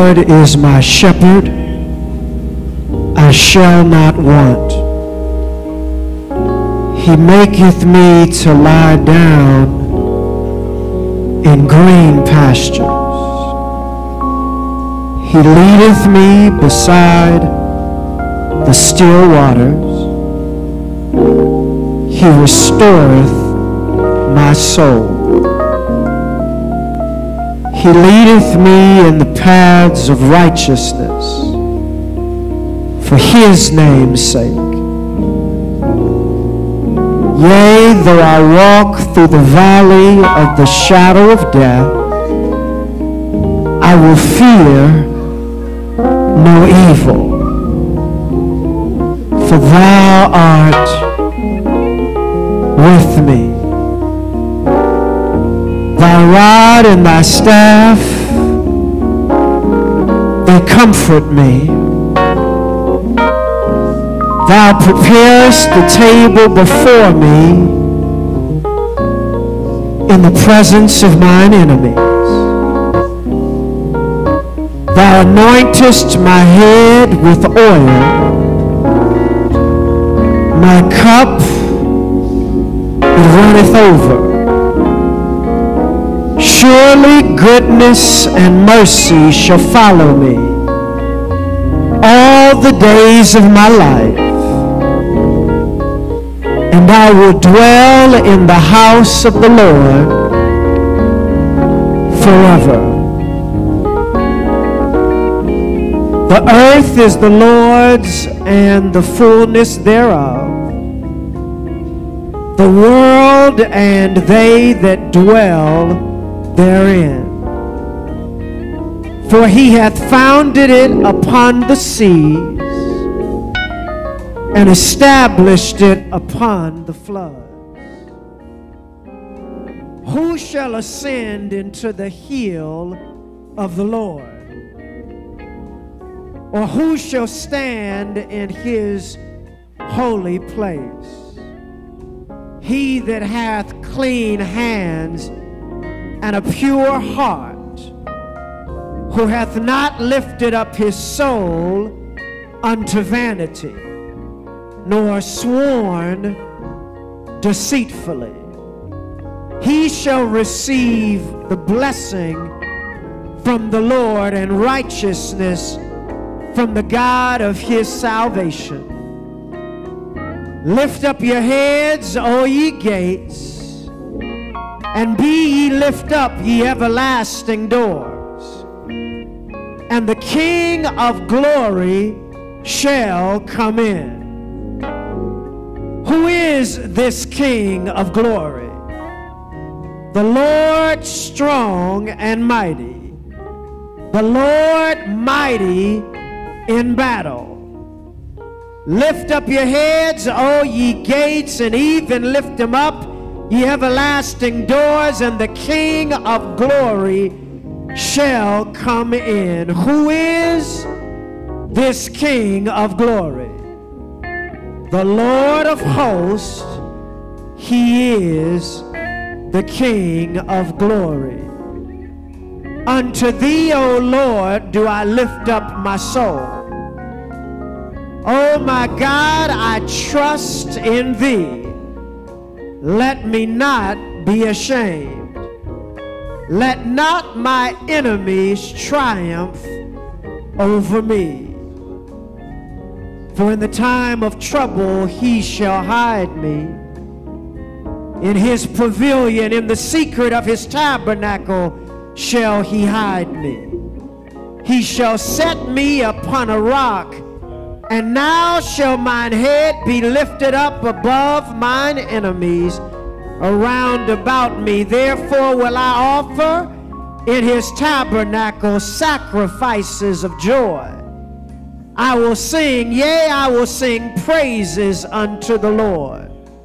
Lord is my shepherd, I shall not want. He maketh me to lie down in green pastures. He leadeth me beside the still waters. He restoreth my soul. He leadeth me in the paths of righteousness for his name's sake. Yea, though I walk through the valley of the shadow of death, I will fear no evil, for thou art with me. Thy rod and thy staff, they comfort me. Thou preparest the table before me in the presence of mine enemies. Thou anointest my head with oil. My cup, it runneth over. Surely goodness and mercy shall follow me all the days of my life, and I will dwell in the house of the Lord forever. The earth is the Lord's and the fullness thereof, the world and they that dwell therein. For he hath founded it upon the seas and established it upon the floods. Who shall ascend into the hill of the Lord? Or who shall stand in his holy place? He that hath clean hands and a pure heart, who hath not lifted up his soul unto vanity, nor sworn deceitfully. He shall receive the blessing from the Lord and righteousness from the God of his salvation. Lift up your heads, O ye gates, and be ye lift up, ye everlasting doors, and the King of glory shall come in. Who is this King of glory? The Lord strong and mighty, the Lord mighty in battle. Lift up your heads, O ye gates, and even lift them up, ye everlasting doors, and the King of glory shall come in. Who is this King of glory? The Lord of hosts, he is the King of glory. Unto thee, O Lord, do I lift up my soul. O my God, I trust in thee. Let me not be ashamed. Let not my enemies triumph over me. For in the time of trouble he shall hide me. In his pavilion, in the secret of his tabernacle, shall he hide me. He shall set me upon a rock, and now shall mine head be lifted up above mine enemies around about me. Therefore will I offer in his tabernacle sacrifices of joy. I will sing, yea, I will sing praises unto the Lord.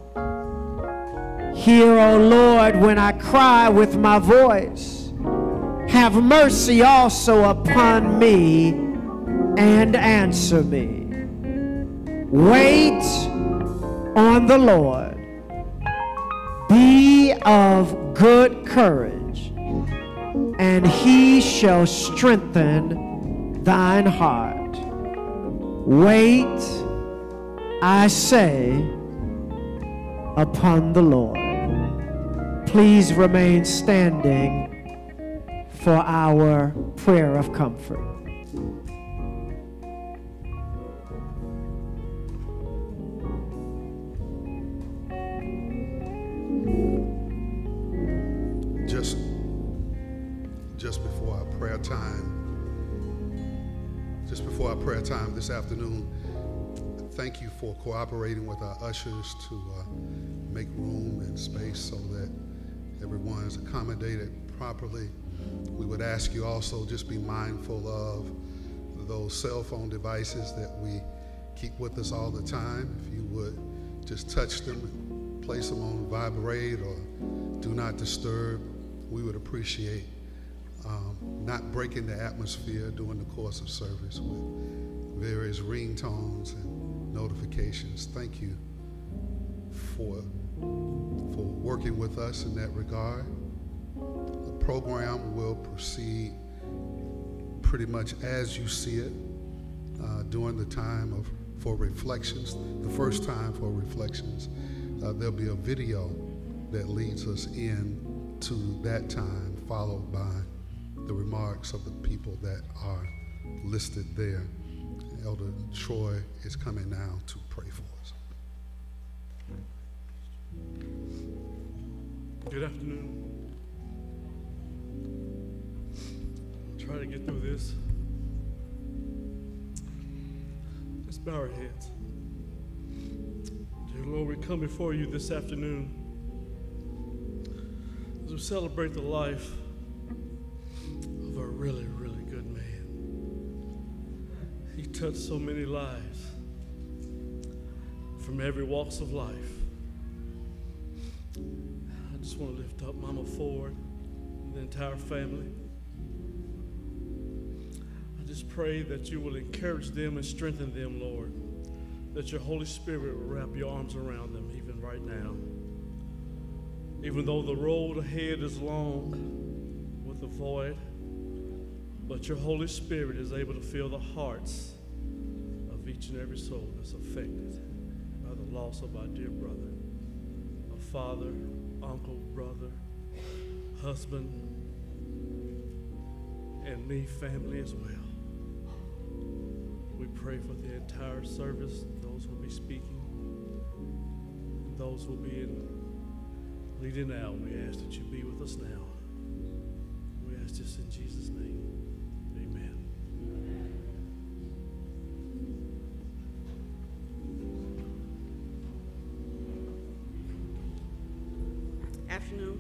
Hear, O Lord, when I cry with my voice. Have mercy also upon me and answer me. Wait on the Lord. Be of good courage, and he shall strengthen thine heart. Wait, I say, upon the Lord. Please remain standing for our prayer of comfort. Prayer time this afternoon. Thank you for cooperating with our ushers to make room and space so that everyone is accommodated properly. We would ask you also just be mindful of those cell phone devices that we keep with us all the time. If you would just touch them and place them on vibrate or do not disturb, we would appreciate not breaking the atmosphere during the course of service with various ringtones and notifications. Thank you for working with us in that regard. The program will proceed pretty much as you see it during the time for reflections. The first time for reflections, there'll be a video that leads us into that time, followed by the remarks of the people that are listed there. Elder Troy is coming now to pray for us. Good afternoon. I'll try to get through this. Let's bow our heads. Dear Lord, we come before you this afternoon as we celebrate the life of a really, really good man. He touched so many lives from every walks of life. I just want to lift up Mama Ford and the entire family. I just pray that you will encourage them and strengthen them, Lord, that your Holy Spirit will wrap your arms around them even right now. Even though the road ahead is long with the void, but your Holy Spirit is able to fill the hearts of each and every soul that's affected by the loss of our dear brother, a father, uncle, brother, husband, and me, family as well. We pray for the entire service, those who will be speaking, those who will be leading out. We ask that you be with us now. We ask this in Jesus' name. Amen. Afternoon.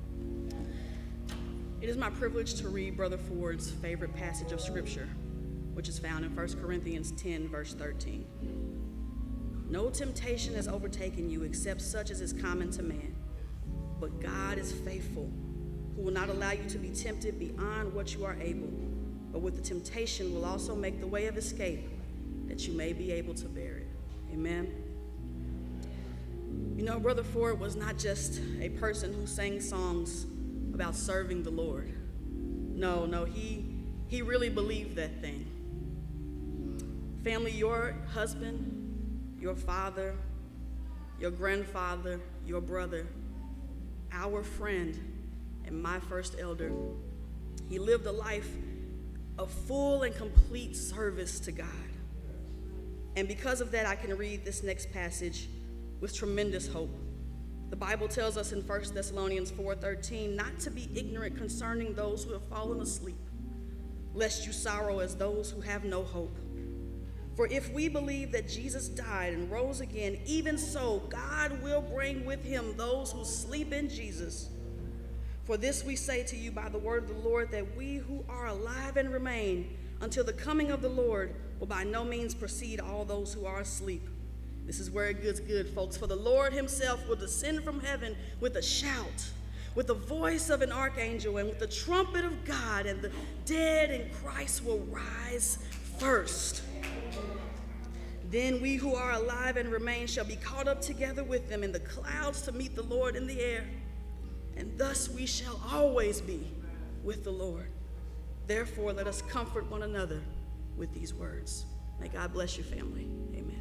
It is my privilege to read Brother Ford's favorite passage of Scripture, which is found in 1 Corinthians 10, verse 13. No temptation has overtaken you except such as is common to man, but God is faithful, who will not allow you to be tempted beyond what you are able, but with the temptation will also make the way of escape, that you may be able to bear it. Amen. You know, Brother Ford was not just a person who sang songs about serving the Lord. No, he really believed that thing. Family, your husband, your father, your grandfather, your brother, our friend, and my first elder, he lived a life of full and complete service to God. And because of that, I can read this next passage with tremendous hope. The Bible tells us in 1 Thessalonians 4:13 not to be ignorant concerning those who have fallen asleep, lest you sorrow as those who have no hope. For if we believe that Jesus died and rose again, even so God will bring with him those who sleep in Jesus. For this we say to you by the word of the Lord, that we who are alive and remain until the coming of the Lord will by no means precede all those who are asleep. This is where it gets good, folks. For the Lord himself will descend from heaven with a shout, with the voice of an archangel, and with the trumpet of God, and the dead in Christ will rise first. Then we who are alive and remain shall be caught up together with them in the clouds to meet the Lord in the air. And thus we shall always be with the Lord. Therefore, let us comfort one another with these words. May God bless your family. Amen.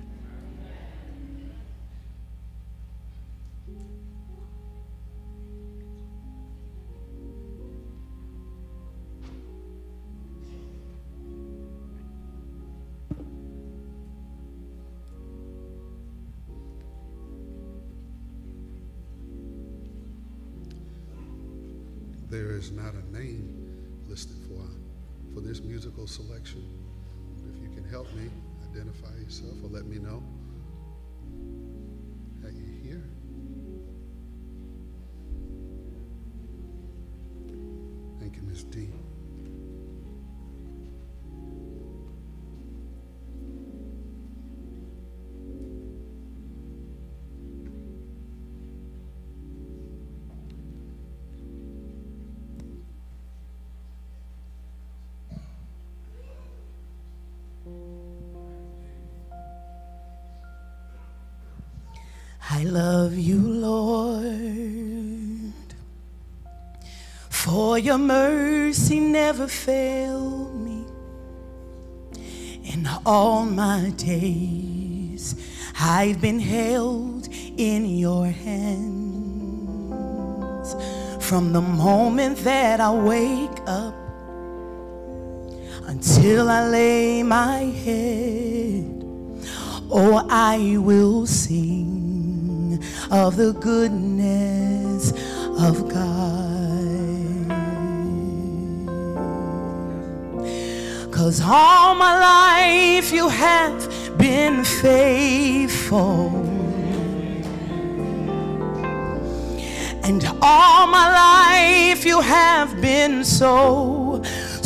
There is not a name listed for this musical selection. If you can help me identify yourself or let me know that you're here. Thank you, Ms. D. I love you, Lord, for your mercy never failed me. In all my days, I've been held in your hands. From the moment that I wake up until I lay my head, oh, I will sing of the goodness of God. 'Cause all my life you have been faithful, and all my life you have been so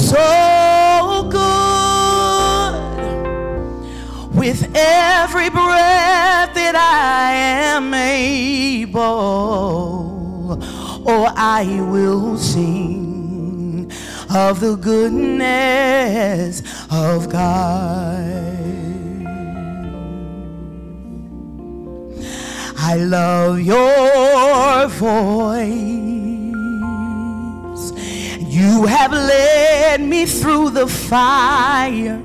good. With every breath that I am able, oh, I will sing of the goodness of God. I love your voice. You have led me through the fire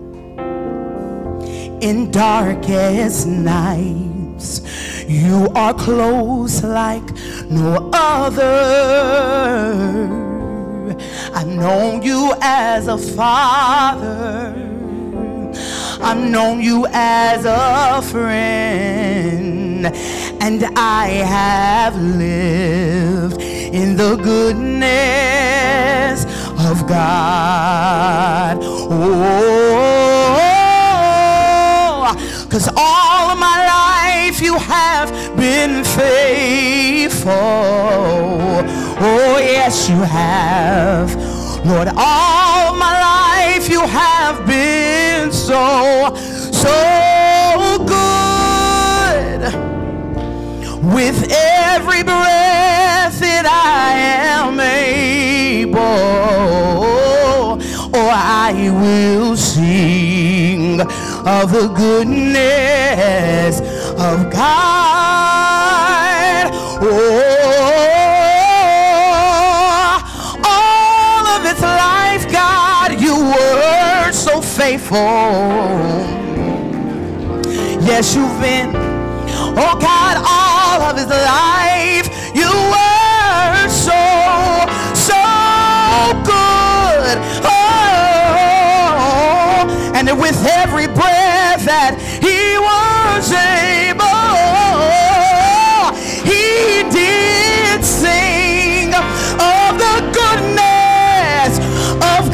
in darkest nights. You are close like no other. I've known you as a father. I've known you as a friend. And I have lived in the goodness of God. Oh, 'cause all of my life you have been faithful. Oh, yes, you have. Lord, all my life you have been so good. With every breath that I am able, oh, I will sing of the goodness of God. Oh, all of its life, God, you were so faithful. Yes, you've been. Oh, God, all of his life, you were so good. Oh, and with every breath that he was able, he did sing of the goodness of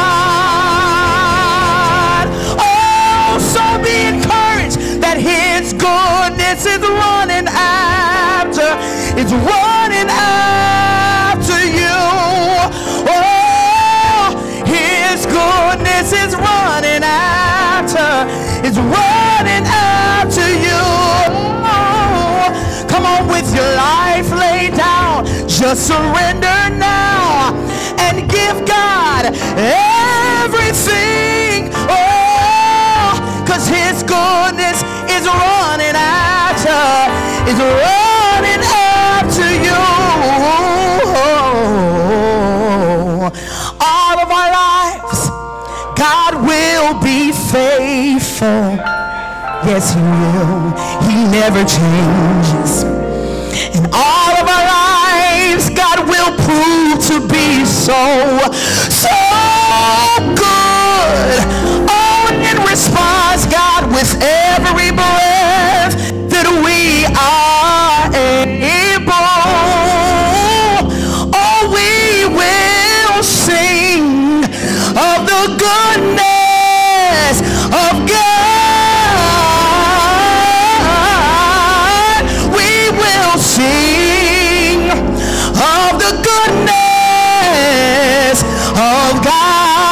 God. Oh, so be encouraged that his goodness is running after, it's running after you. Oh, his goodness is running after, it's running after you. Oh, come on, with your life laid down, just surrender now and give God everything. Oh, 'cause his goodness is running after, is running after you. All of our lives, God will be Yes, he will. He never changes. In all of our lives, God will prove to be so good. Oh, in response, God, with every breath that we are able, oh, we will sing of the goodness of God. We will sing of the goodness of God.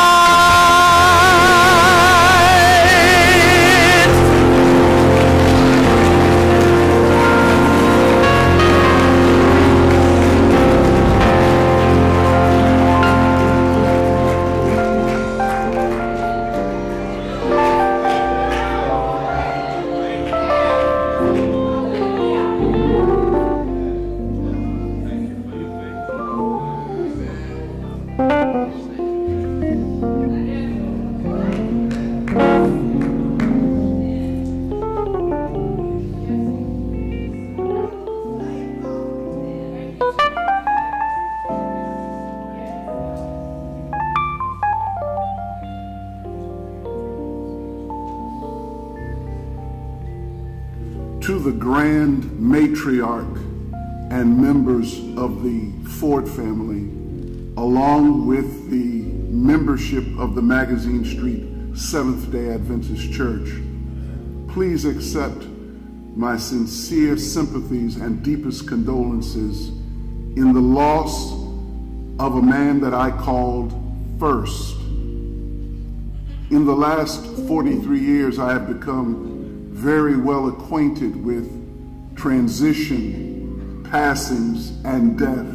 To the grand matriarch and members of the Ford family, along with the membership of the Magazine Street Seventh-day Adventist Church, please accept my sincere sympathies and deepest condolences in the loss of a man that I called first. In the last 43 years, I have become very well acquainted with transition, passings, and death.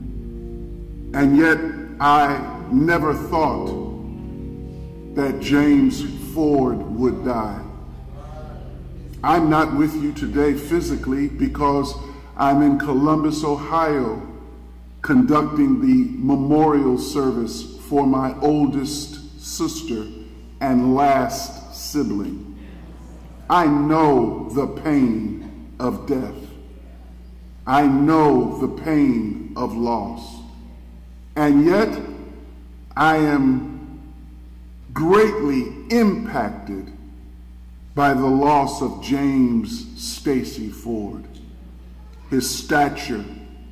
And yet I never thought that James Ford would die. I'm not with you today physically because I'm in Columbus, Ohio, conducting the memorial service for my oldest sister and last sibling. I know the pain of death. I know the pain of loss. And yet, I am greatly impacted by the loss of James Stacy Ford. His stature,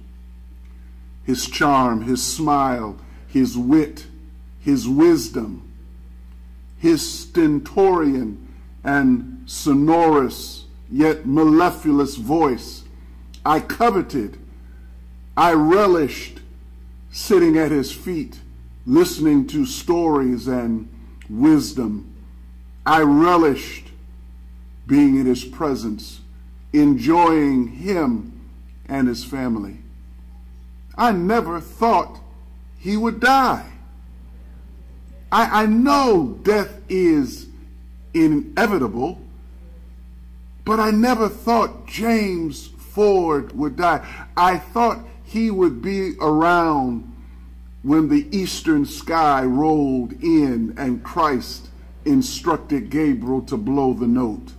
his charm, his smile, his wit, his wisdom, his stentorian and sonorous yet mellifluous voice. I coveted, I relished sitting at his feet, listening to stories and wisdom. I relished being in his presence, enjoying him and his family. I never thought he would die. I know death is inevitable, but I never thought James Ford would die. I thought he would be around when the eastern sky rolled in and Christ instructed Gabriel to blow the note.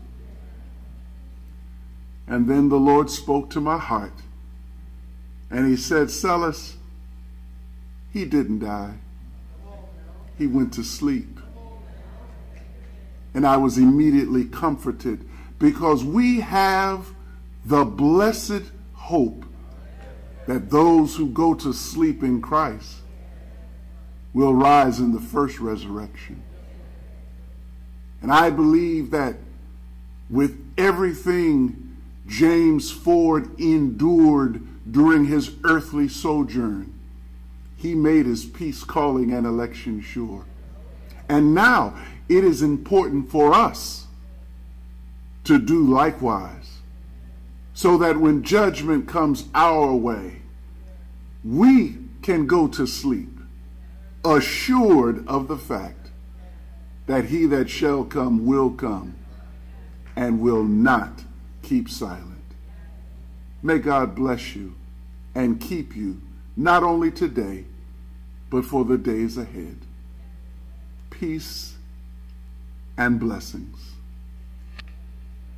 And then the Lord spoke to my heart and he said, Celis, he didn't die. He went to sleep. And I was immediately comforted because we have the blessed hope that those who go to sleep in Christ will rise in the first resurrection. And I believe that with everything James Ford endured during his earthly sojourn, he made his peace calling and election sure. And now it is important for us to do likewise, so that when judgment comes our way, we can go to sleep, assured of the fact that he that shall come will come and will not keep silent. May God bless you and keep you, not only today, but for the days ahead. Peace and blessings.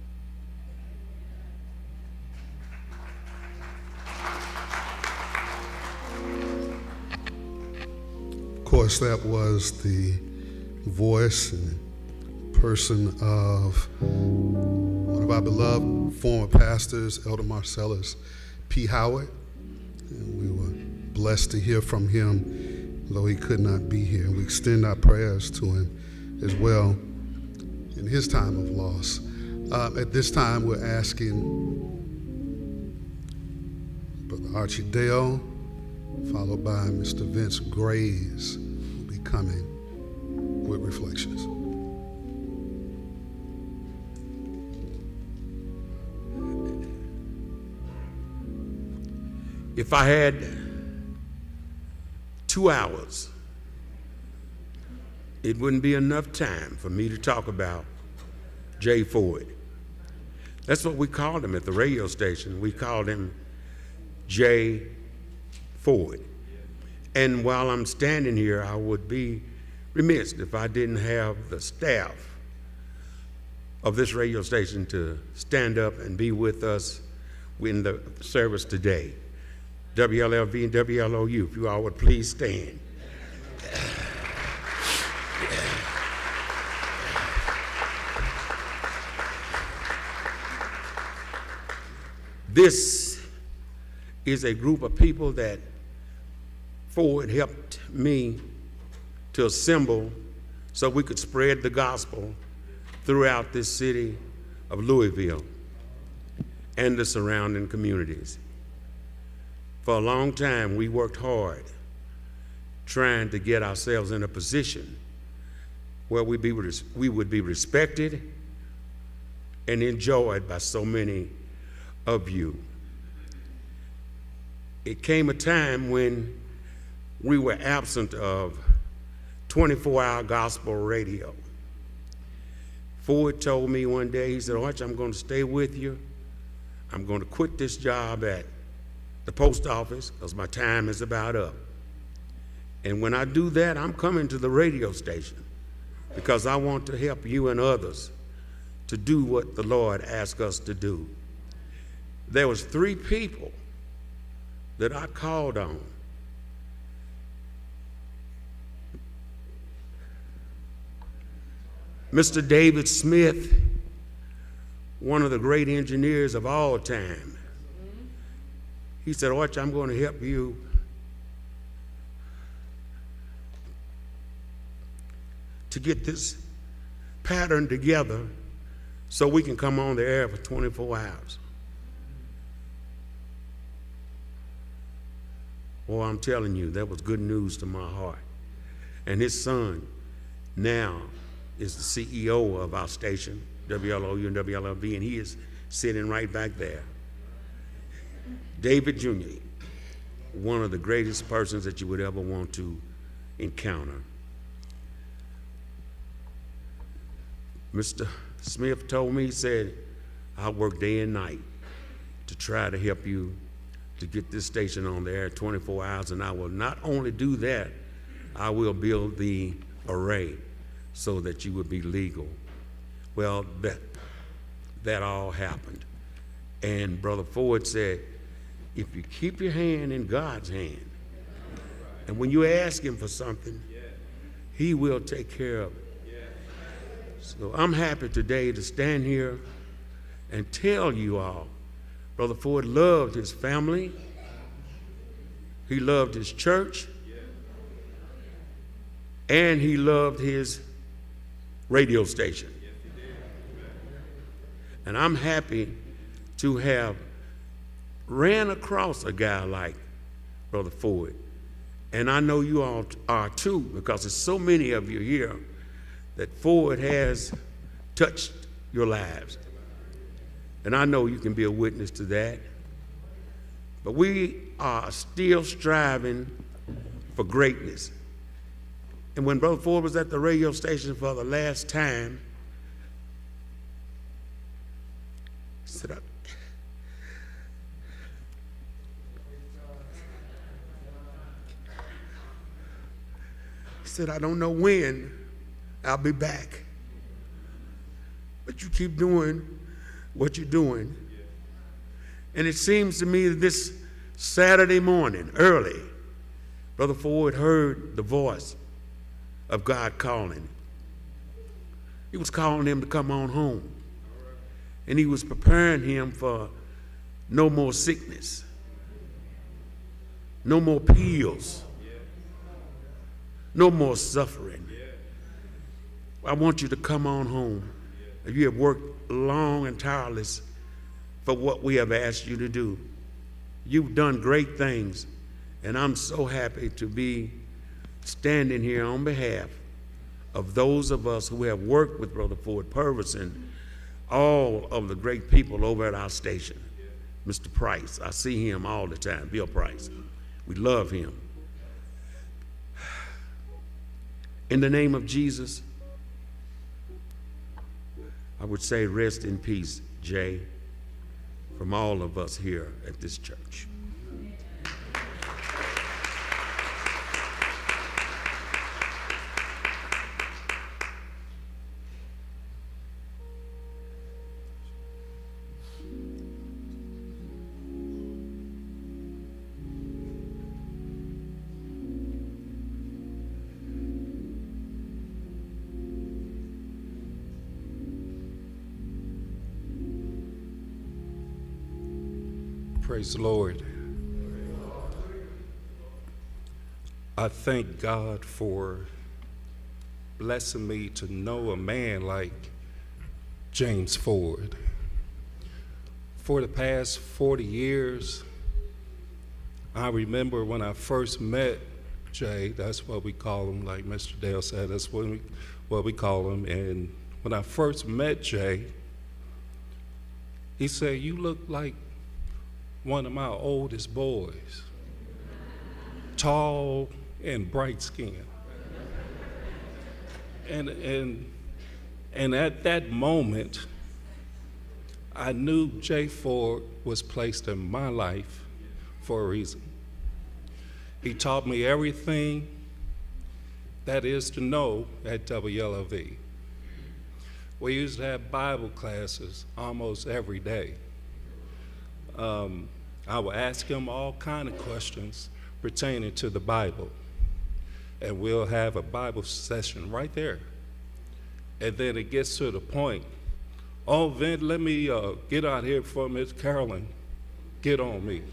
course, that was the voice and person of one of our beloved former pastors, Elder Marcellus P. Howard. And we were blessed to hear from him, though he could not be here. We extend our prayers to him as well in his time of loss. At this time, we're asking Brother Archie Dale, followed by Mr. Vince Graves, who will be coming with reflections. If I had 2 hours, it wouldn't be enough time for me to talk about Jay Ford. That's what we called him at the radio station. We called him Jay Ford. And while I'm standing here, I would be remiss if I didn't have the staff of this radio station to stand up and be with us in the service today. WLLV and WLOU, if you all would please stand. This is a group of people that Ford helped me to assemble so we could spread the gospel throughout this city of Louisville and the surrounding communities. For a long time, we worked hard trying to get ourselves in a position where we would be respected and enjoyed by so many of you. It came a time when we were absent of 24-hour gospel radio. Ford told me one day, he said, Arch, I'm going to stay with you. I'm going to quit this job at the post office because my time is about up. And when I do that, I'm coming to the radio station because I want to help you and others to do what the Lord asked us to do. There was 3 people that I called on. Mr. David Smith, one of the great engineers of all time. He said, Arch, I'm going to help you to get this pattern together so we can come on the air for 24 hours. Oh, I'm telling you, that was good news to my heart. And his son now is the CEO of our station, WLOU and WLLV, and he is sitting right back there. David Jr., one of the greatest persons that you would ever want to encounter. Mr. Smith told me, he said, I'll work day and night to try to help you to get this station on the air 24 hours, and I will not only do that, I will build the array so that you would be legal. Well, that all happened. And Brother Ford said, if you keep your hand in God's hand, and when you ask him for something, he will take care of it. So I'm happy today to stand here and tell you all, Brother Ford loved his family, he loved his church, and he loved his radio station. And I'm happy to have ran across a guy like Brother Ford. And I know you all are too, because there's so many of you here that Ford has touched your lives. And I know you can be a witness to that. But we are still striving for greatness. And when Brother Ford was at the radio station for the last time, he said, I don't know when I'll be back, but you keep doing what you're doing. And it seems to me that this Saturday morning, early, Brother Ford heard the voice of God calling. He was calling him to come on home. And he was preparing him for no more sickness, no more pills, no more suffering. I want you to come on home. You have worked long and tireless for what we have asked you to do. You've done great things, and I'm so happy to be standing here on behalf of those of us who have worked with Brother Ford Purvis and all of the great people over at our station. Mr. Price, I see him all the time, Bill Price. We love him. In the name of Jesus, I would say rest in peace, Jay, from all of us here at this church. Praise the Lord. I thank God for blessing me to know a man like James Ford. For the past 40 years, I remember when I first met Jay, that's what we call him, like Mr. Dale said, that's what we call him. And when I first met Jay, he said, "You look like one of my oldest boys, tall and bright skin." And at that moment, I knew Jay Ford was placed in my life for a reason. He taught me everything that is to know at WLOV. We used to have Bible classes almost every day. I would ask him all kind of questions pertaining to the Bible, and we'll have a Bible session right there. And then it gets to the point, "Oh, Vin, let me get out here for Miss Carolyn. Get on me."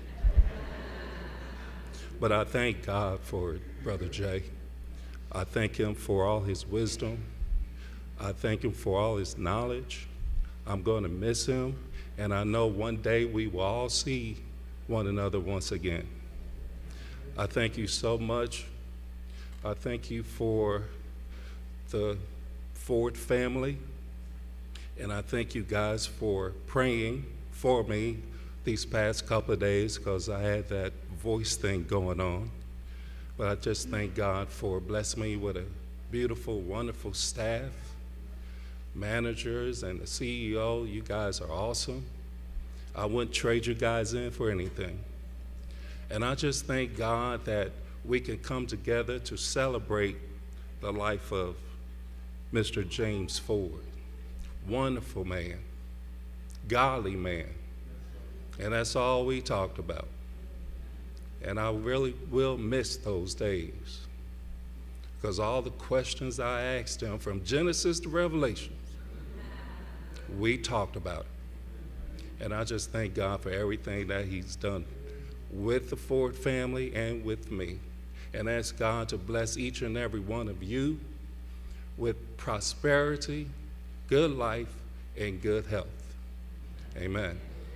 But I thank God for Brother Jay. I thank him for all his wisdom. I thank him for all his knowledge. I'm going to miss him. And I know one day we will all see one another once again. I thank you so much. I thank you for the Ford family. And I thank you guys for praying for me these past couple of days, because I had that voice thing going on. But I just thank God for blessing me with a beautiful, wonderful staff, managers, and the CEO. You guys are awesome. I wouldn't trade you guys in for anything. And I just thank God that we can come together to celebrate the life of Mr. James Ford. Wonderful man, godly man. And that's all we talked about. And I really will miss those days, because all the questions I asked him from Genesis to Revelation, we talked about it. And I just thank God for everything that he's done with the Ford family and with me. And ask God to bless each and every one of you with prosperity, good life, and good health. Amen.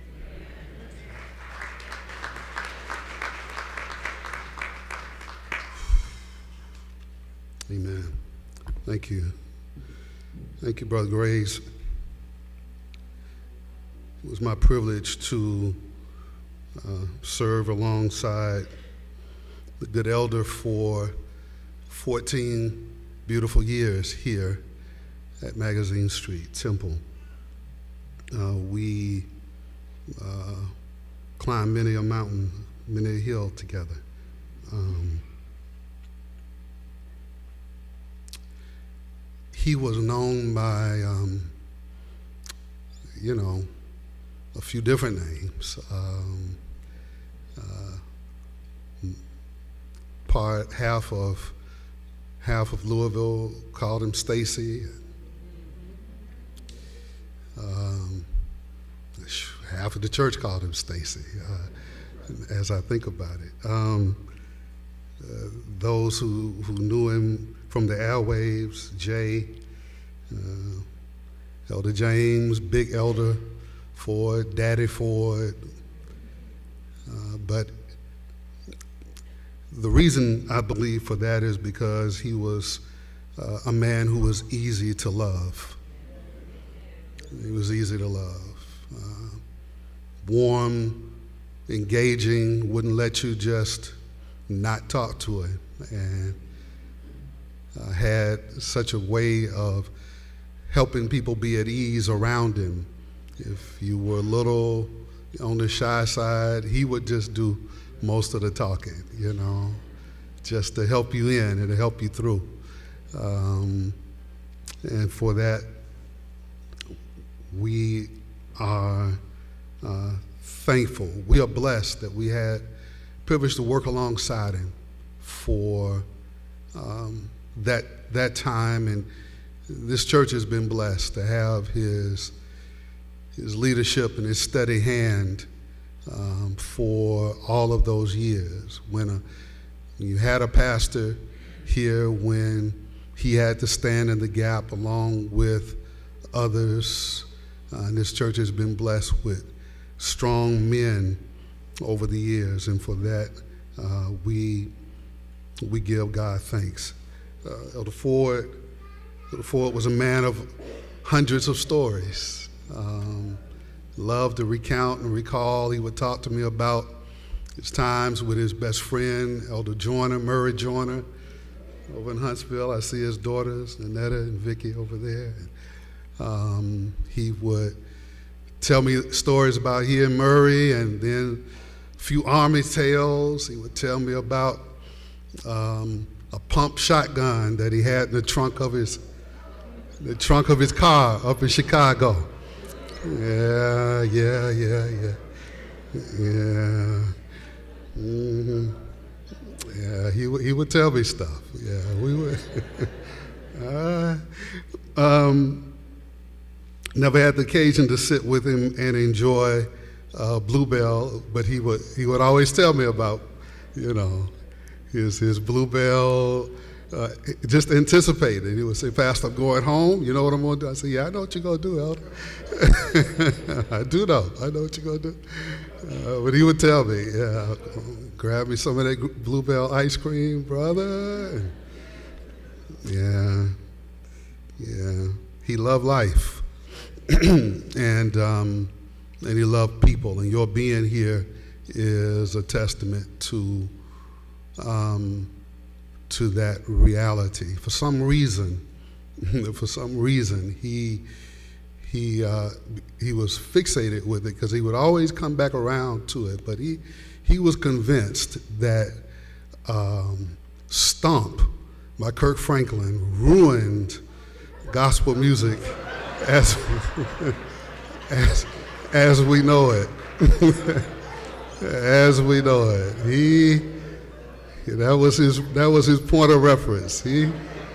Amen. Thank you. Thank you, Brother Graves. It was my privilege to serve alongside the good elder for 14 beautiful years here at Magazine Street, Temple. We climbed many a mountain, many a hill together. He was known by, a few different names. Half of Louisville called him Stacy. Half of the church called him Stacy, as I think about it. Those who knew him from the airwaves, Jay, Elder James, Big Elder Ford, Daddy Ford. But the reason I believe for that is because he was a man who was easy to love. He was easy to love. Warm, engaging, wouldn't let you just not talk to him, and had such a way of helping people be at ease around him. If you were a little on the shy side, he would just do most of the talking, you know, just to help you in and to help you through. And for that, we are thankful. We are blessed that we had privilege to work alongside him for that time, and this church has been blessed to have his leadership and his steady hand for all of those years. When you had a pastor here, when he had to stand in the gap along with others, and this church has been blessed with strong men over the years, and for that we give God thanks. Elder Ford was a man of hundreds of stories. Loved to recount and recall. He would talk to me about his times with his best friend, Elder Joyner, Murray Joyner, over in Huntsville. I see his daughters, Nanetta and Vicky, over there. He would tell me stories about he and Murray, and then a few Army tales. He would tell me about a pump shotgun that he had in the trunk of his car up in Chicago. Yeah. Mm-hmm. Yeah, he would tell me stuff. Yeah, we would. Never had the occasion to sit with him and enjoy Bluebell, but he would always tell me about, you know, his Bluebell. Just anticipated. He would say, "Pastor, I'm going home. You know what I'm going to do?" I said, "Yeah, I know what you're going to do, Elder." I do know. I know what you're going to do. But he would tell me, "Yeah, grab me some of that Bluebell ice cream, brother." Yeah. He loved life, and he loved people. And your being here is a testament to that reality. For some reason, he was fixated with it because he would always come back around to it. But he was convinced that "Stomp" by Kirk Franklin ruined gospel music as we know it. As we know it. That was his point of reference. You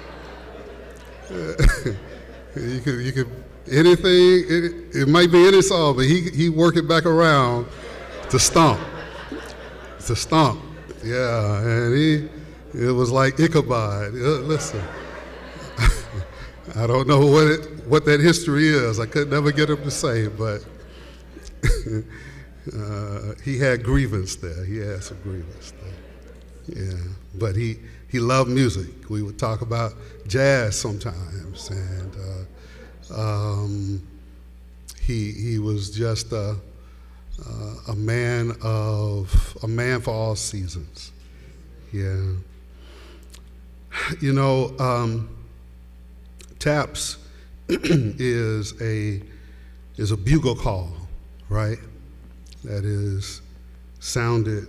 could anything. It might be any song, but he worked it back around to "Stomp." To "Stomp." Yeah, and it was like Ichabod. Listen, I don't know what that history is. I could never get him to say, but he had grievance there. He had some grievance there. Yeah, but he loved music. We would talk about jazz sometimes, and he was just a man for all seasons. Yeah, you know, taps is a bugle call, right? That is sounded.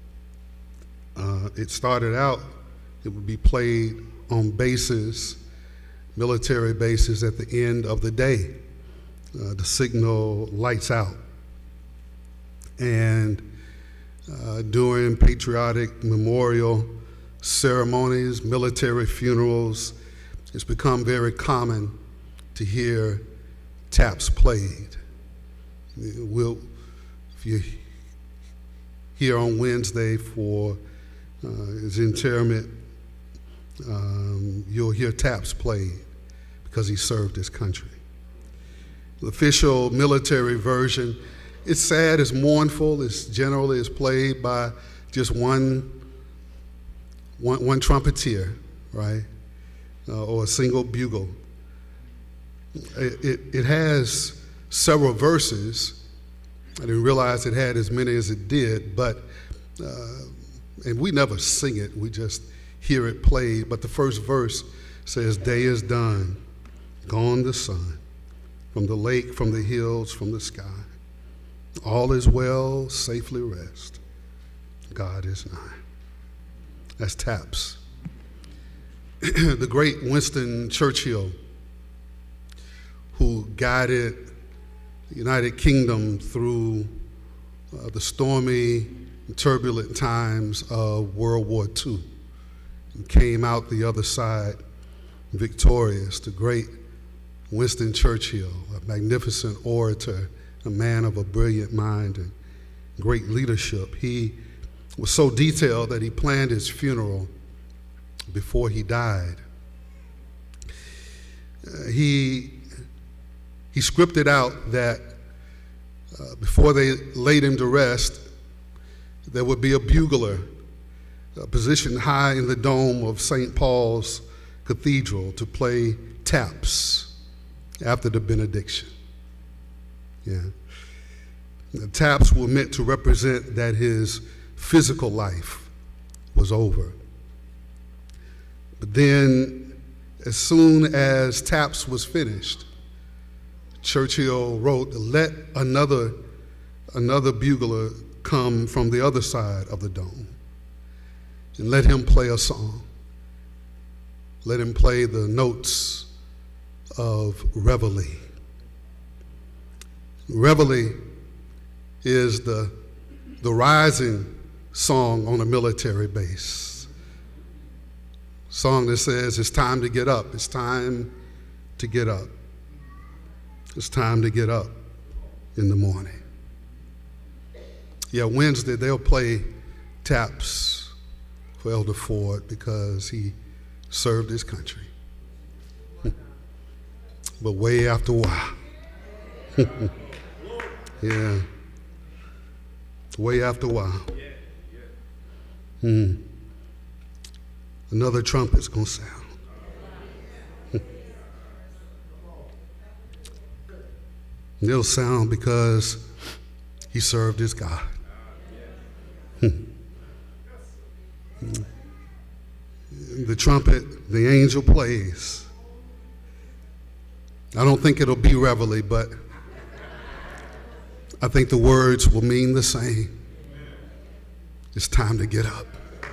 It started out, it would be played on bases, military bases, at the end of the day. The signal lights out. And during patriotic memorial ceremonies, military funerals, it's become very common to hear taps played. If you're here on Wednesday for his interment, you'll hear taps played because he served his country. The official military version, it's sad, it's mournful, it's generally is played by just one trumpeter, right? Or a single bugle. It has several verses. I didn't realize it had as many as it did, but, and we never sing it, we just hear it played. But the first verse says, "Day is done, gone the sun, from the lake, from the hills, from the sky. All is well, safely rest. God is nigh." That's taps. The great Winston Churchill, who guided the United Kingdom through the stormy and turbulent times of World War II and came out the other side victorious. The great Winston Churchill, a magnificent orator, a man of a brilliant mind and great leadership. He was so detailed that he planned his funeral before he died. He scripted out that before they laid him to rest, there would be a bugler positioned high in the dome of St. Paul's Cathedral to play taps after the benediction. Yeah. The taps were meant to represent that his physical life was over. But then, as soon as taps was finished, Churchill wrote, "Let another bugler come from the other side of the dome, and let him play a song. Let him play the notes of reveille." Reveille is the rising song on a military base. Song that says, it's time to get up, it's time to get up. It's time to get up in the morning. Yeah, Wednesday they'll play taps for Elder Ford because he served his country. But way after a while, yeah, way after a while, another trumpet's gonna sound. They'll sound because he served his God. The trumpet, the angel plays. I don't think it'll be reveille, but I think the words will mean the same. It's time to get up.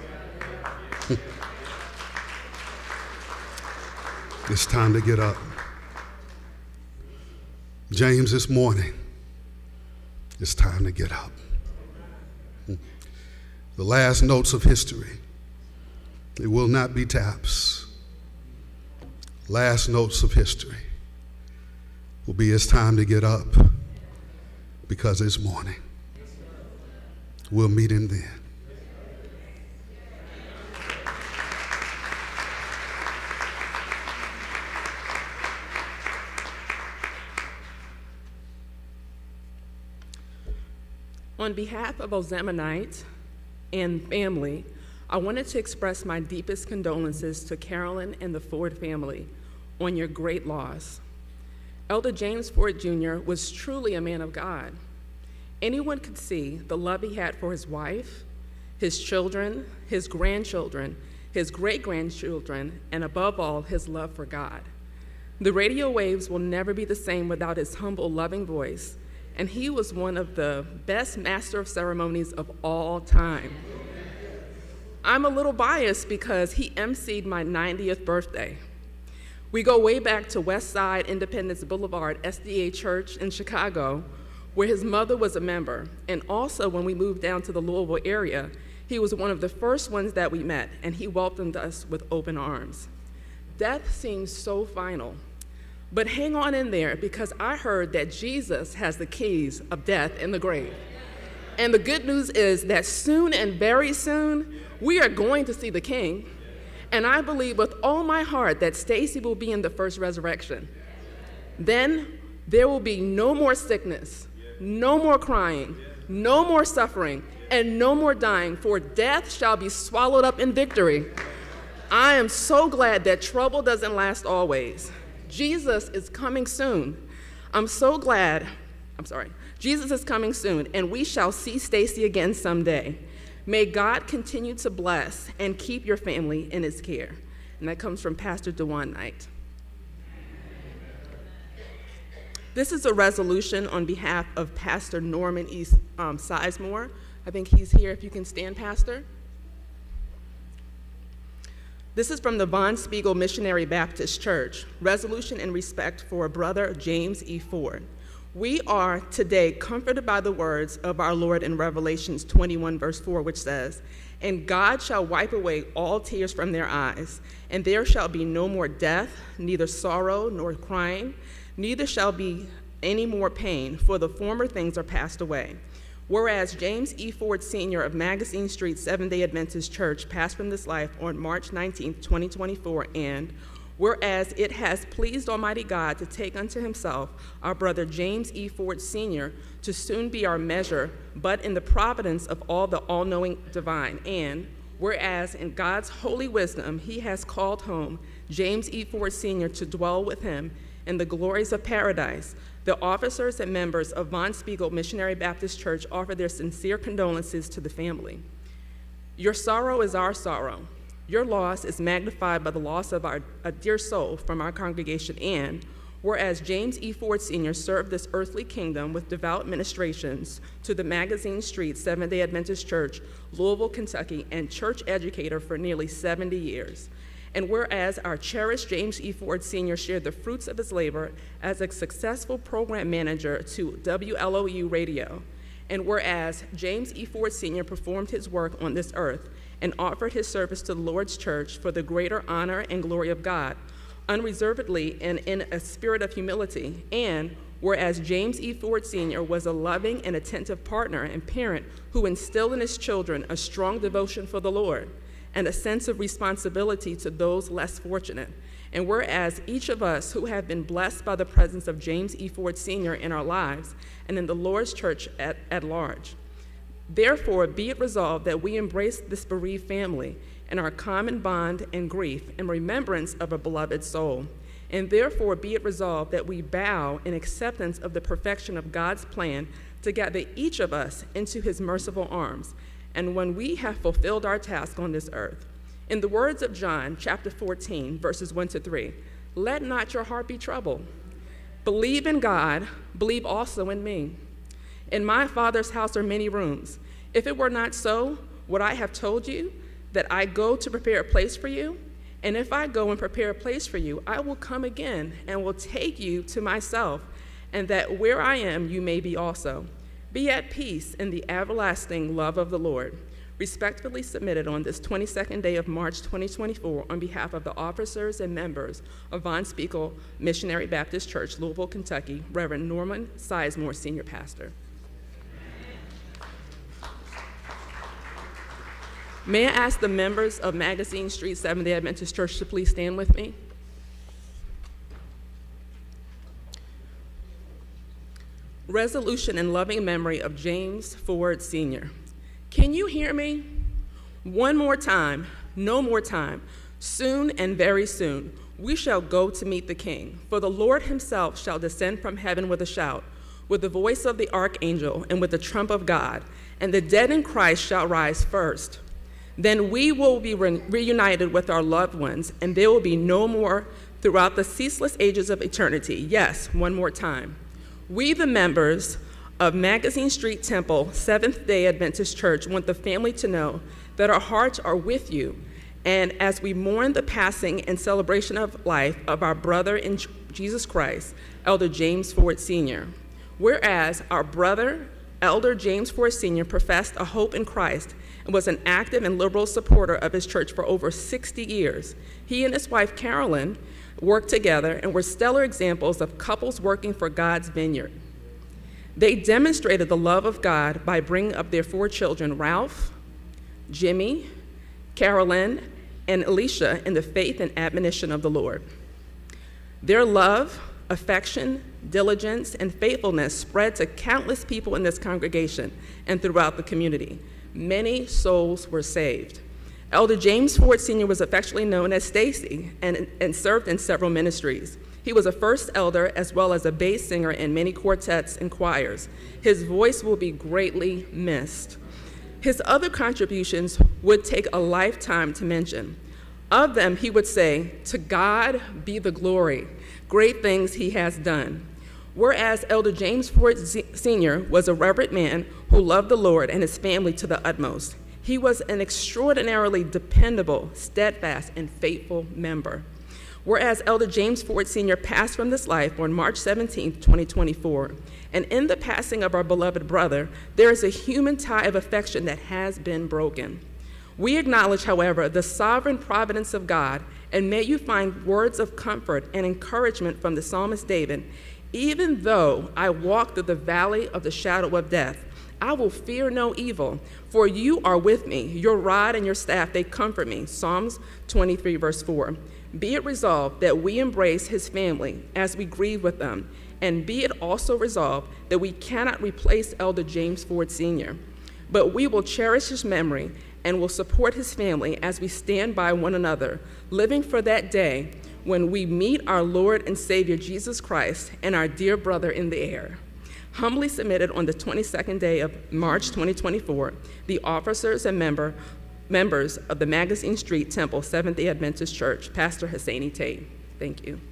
It's time to get up. James, this morning, it's time to get up. The last notes of history, it will not be taps. Last notes of history will be it's time to get up because it's morning. We'll meet him then. On behalf of Ozamanite and family, I wanted to express my deepest condolences to Carolyn and the Ford family on your great loss. Elder James Ford Jr. was truly a man of God. Anyone could see the love he had for his wife, his children, his grandchildren, his great-grandchildren, and above all, his love for God. The radio waves will never be the same without his humble, loving voice, and he was one of the best master of ceremonies of all time. I'm a little biased because he emceed my 90th birthday. We go way back to West Side Independence Boulevard, SDA Church in Chicago, where his mother was a member, and also when we moved down to the Louisville area, He was one of the first ones that we met, and he welcomed us with open arms. Death seems so final, but hang on in there, because I heard that Jesus has the keys of death and the grave. And the good news is that soon and very soon, we are going to see the King. And I believe with all my heart that Stacy will be in the first resurrection. Then there will be no more sickness, no more crying, no more suffering, and no more dying, for death shall be swallowed up in victory. I am so glad that trouble doesn't last always. Jesus is coming soon. Jesus is coming soon, and we shall see Stacy again someday. May God continue to bless and keep your family in his care. And that comes from Pastor DeJuan Knight. This is a resolution on behalf of Pastor Norman E. Sizemore. I think he's here. If you can stand, Pastor. This is from the Von Spiegel Missionary Baptist Church, resolution in respect for Brother James E. Ford. We are today comforted by the words of our Lord in Revelations 21, verse 4, which says, "And God shall wipe away all tears from their eyes, and there shall be no more death, neither sorrow nor crying, neither shall be any more pain, for the former things are passed away." Whereas James E. Ford Sr. of Magazine Street Seventh-day Adventist Church passed from this life on March 19, 2024, and whereas it has pleased Almighty God to take unto himself our brother James E. Ford Sr. to soon be our measure, but in the providence of all the all-knowing divine, and whereas in God's holy wisdom he has called home James E. Ford Sr. to dwell with him in the glories of paradise, the officers and members of Von Spiegel Missionary Baptist Church offer their sincere condolences to the family. Your sorrow is our sorrow. Your loss is magnified by the loss of a dear soul from our congregation, and whereas James E. Ford Sr. served this earthly kingdom with devout ministrations to the Magazine Street Seventh-day Adventist Church, Louisville, Kentucky, and church educator for nearly 70 years. And whereas our cherished James E. Ford Sr. shared the fruits of his labor as a successful program manager to WLOU Radio, and whereas James E. Ford Sr. performed his work on this earth and offered his service to the Lord's church for the greater honor and glory of God, unreservedly and in a spirit of humility, and whereas James E. Ford Sr. was a loving and attentive partner and parent who instilled in his children a strong devotion for the Lord and a sense of responsibility to those less fortunate. And whereas each of us who have been blessed by the presence of James E. Ford Sr. in our lives and in the Lord's church at large, therefore be it resolved that we embrace this bereaved family in our common bond and grief in remembrance of a beloved soul. And therefore be it resolved that we bow in acceptance of the perfection of God's plan to gather each of us into his merciful arms. And when we have fulfilled our task on this earth, in the words of John, chapter 14, verses 1-3, let not your heart be troubled. Believe in God, believe also in me. In my Father's house are many rooms. If it were not so, would I have told you that I go to prepare a place for you? And if I go and prepare a place for you, I will come again and will take you to myself, and that where I am, you may be also. Be at peace in the everlasting love of the Lord. Respectfully submitted on this 22nd day of March 2024 on behalf of the officers and members of Von Spiegel Missionary Baptist Church, Louisville, Kentucky, Reverend Norman Sizemore, Senior Pastor. May I ask the members of Magazine Street Seventh-day Adventist Church to please stand with me? Resolution in loving memory of James Ford Sr. Can you hear me? One more time, no more time. Soon and very soon, we shall go to meet the King. For the Lord himself shall descend from heaven with a shout, with the voice of the archangel and with the trump of God, and the dead in Christ shall rise first. Then we will be reunited with our loved ones, and there will be no more throughout the ceaseless ages of eternity. Yes, one more time. We, the members of Magazine Street Temple Seventh-day Adventist Church, want the family to know that our hearts are with you, and as we mourn the passing and celebration of life of our brother in Jesus Christ, Elder James Ford Sr. Whereas our brother, Elder James Ford Sr., professed a hope in Christ and was an active and liberal supporter of his church for over 60 years. He and his wife, Carolyn, worked together and were stellar examples of couples working for God's vineyard. They demonstrated the love of God by bringing up their 4 children, Ralph, Jimmy, Carolyn, and Alicia, in the faith and admonition of the Lord. Their love, affection, diligence, and faithfulness spread to countless people in this congregation and throughout the community. Many souls were saved. Elder James Ford Sr. was affectionately known as Stacy and served in several ministries. He was a first elder as well as a bass singer in many quartets and choirs. His voice will be greatly missed. His other contributions would take a lifetime to mention. Of them, he would say, "To God be the glory, great things he has done." Whereas Elder James Ford Sr. was a reverent man who loved the Lord and his family to the utmost. He was an extraordinarily dependable, steadfast, and faithful member. Whereas Elder James Ford Sr. passed from this life on March 17, 2024, and in the passing of our beloved brother, there is a human tie of affection that has been broken. We acknowledge, however, the sovereign providence of God, and may you find words of comfort and encouragement from the psalmist David. "Even though I walk through the valley of the shadow of death, I will fear no evil, for you are with me. Your rod and your staff, they comfort me." Psalms 23, verse 4. Be it resolved that we embrace his family as we grieve with them, and be it also resolved that we cannot replace Elder James Ford Sr., but we will cherish his memory and will support his family as we stand by one another, living for that day when we meet our Lord and Savior Jesus Christ and our dear brother in the air. Humbly submitted on the 22nd day of March 2024, the officers and members of the Magazine Street Temple Seventh-day Adventist Church, Pastor Hasani Tait. Thank you.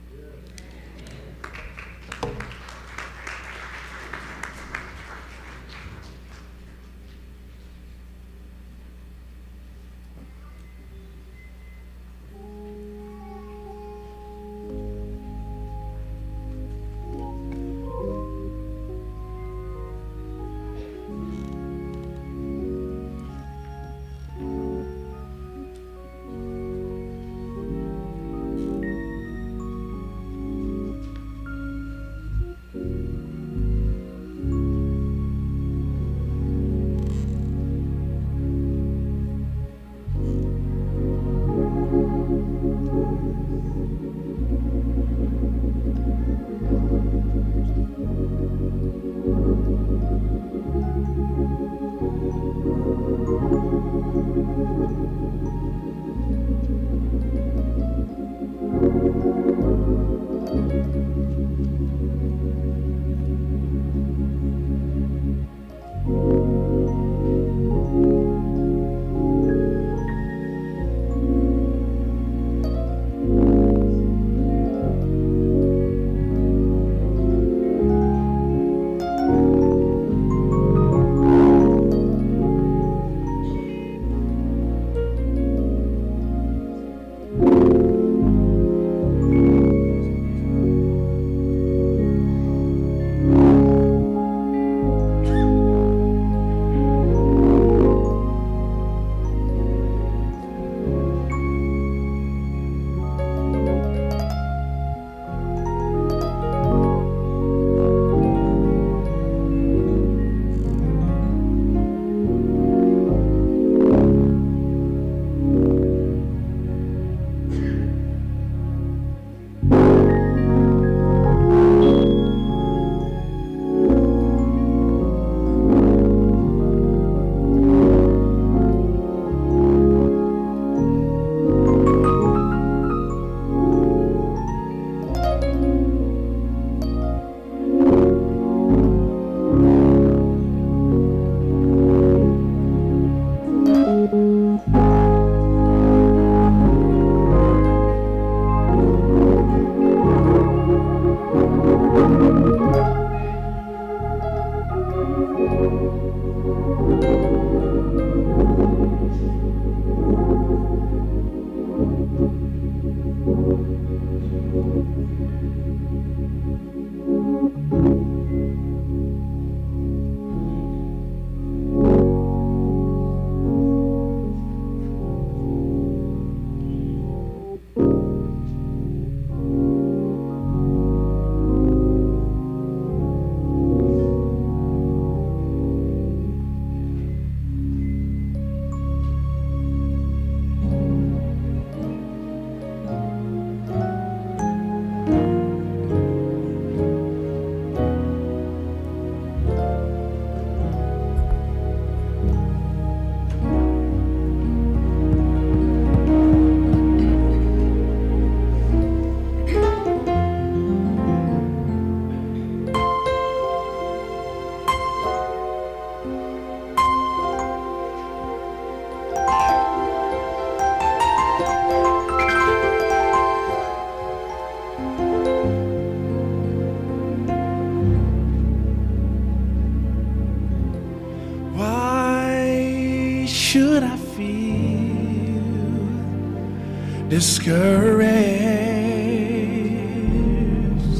discouraged.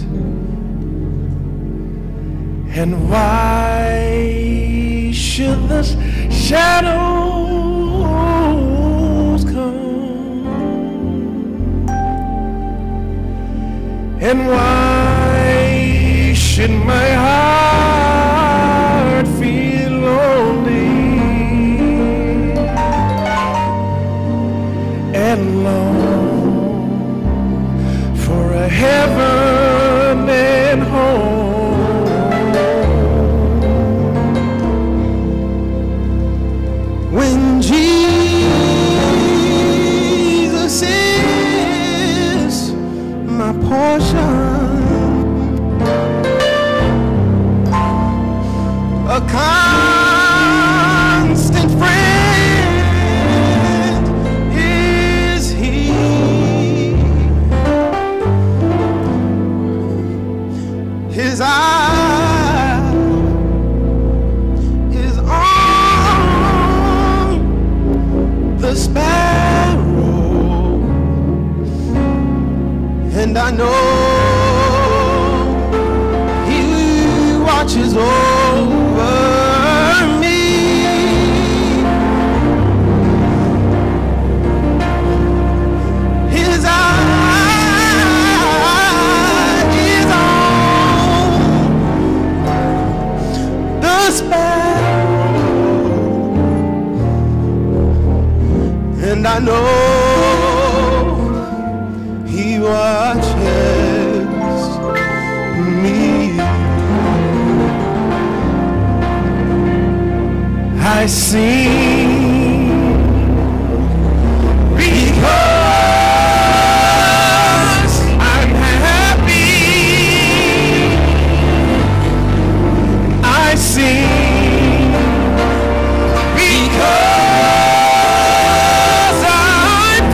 And why should the shadows come? And why should my heart feel lonely and long for a heaven and home? When Jesus is my portion, a constant friend is He. His eye is on the sparrow, and I know He watches over me. His eye is on the sparrow, and I know He watches me. I sing because I'm happy. I sing because I'm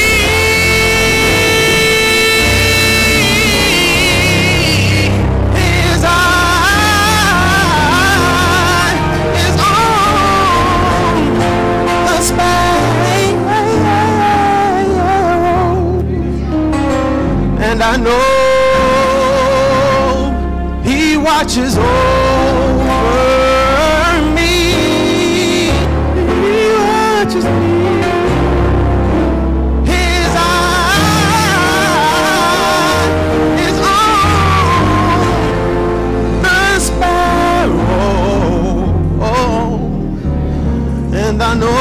free. His eye is on the sparrow, and I know He watches over me. He watches me. His eye is on the sparrow, and I know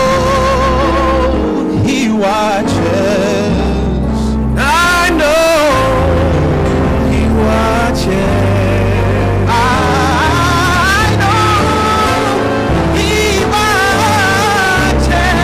He watches. I know He watches. I know He watches.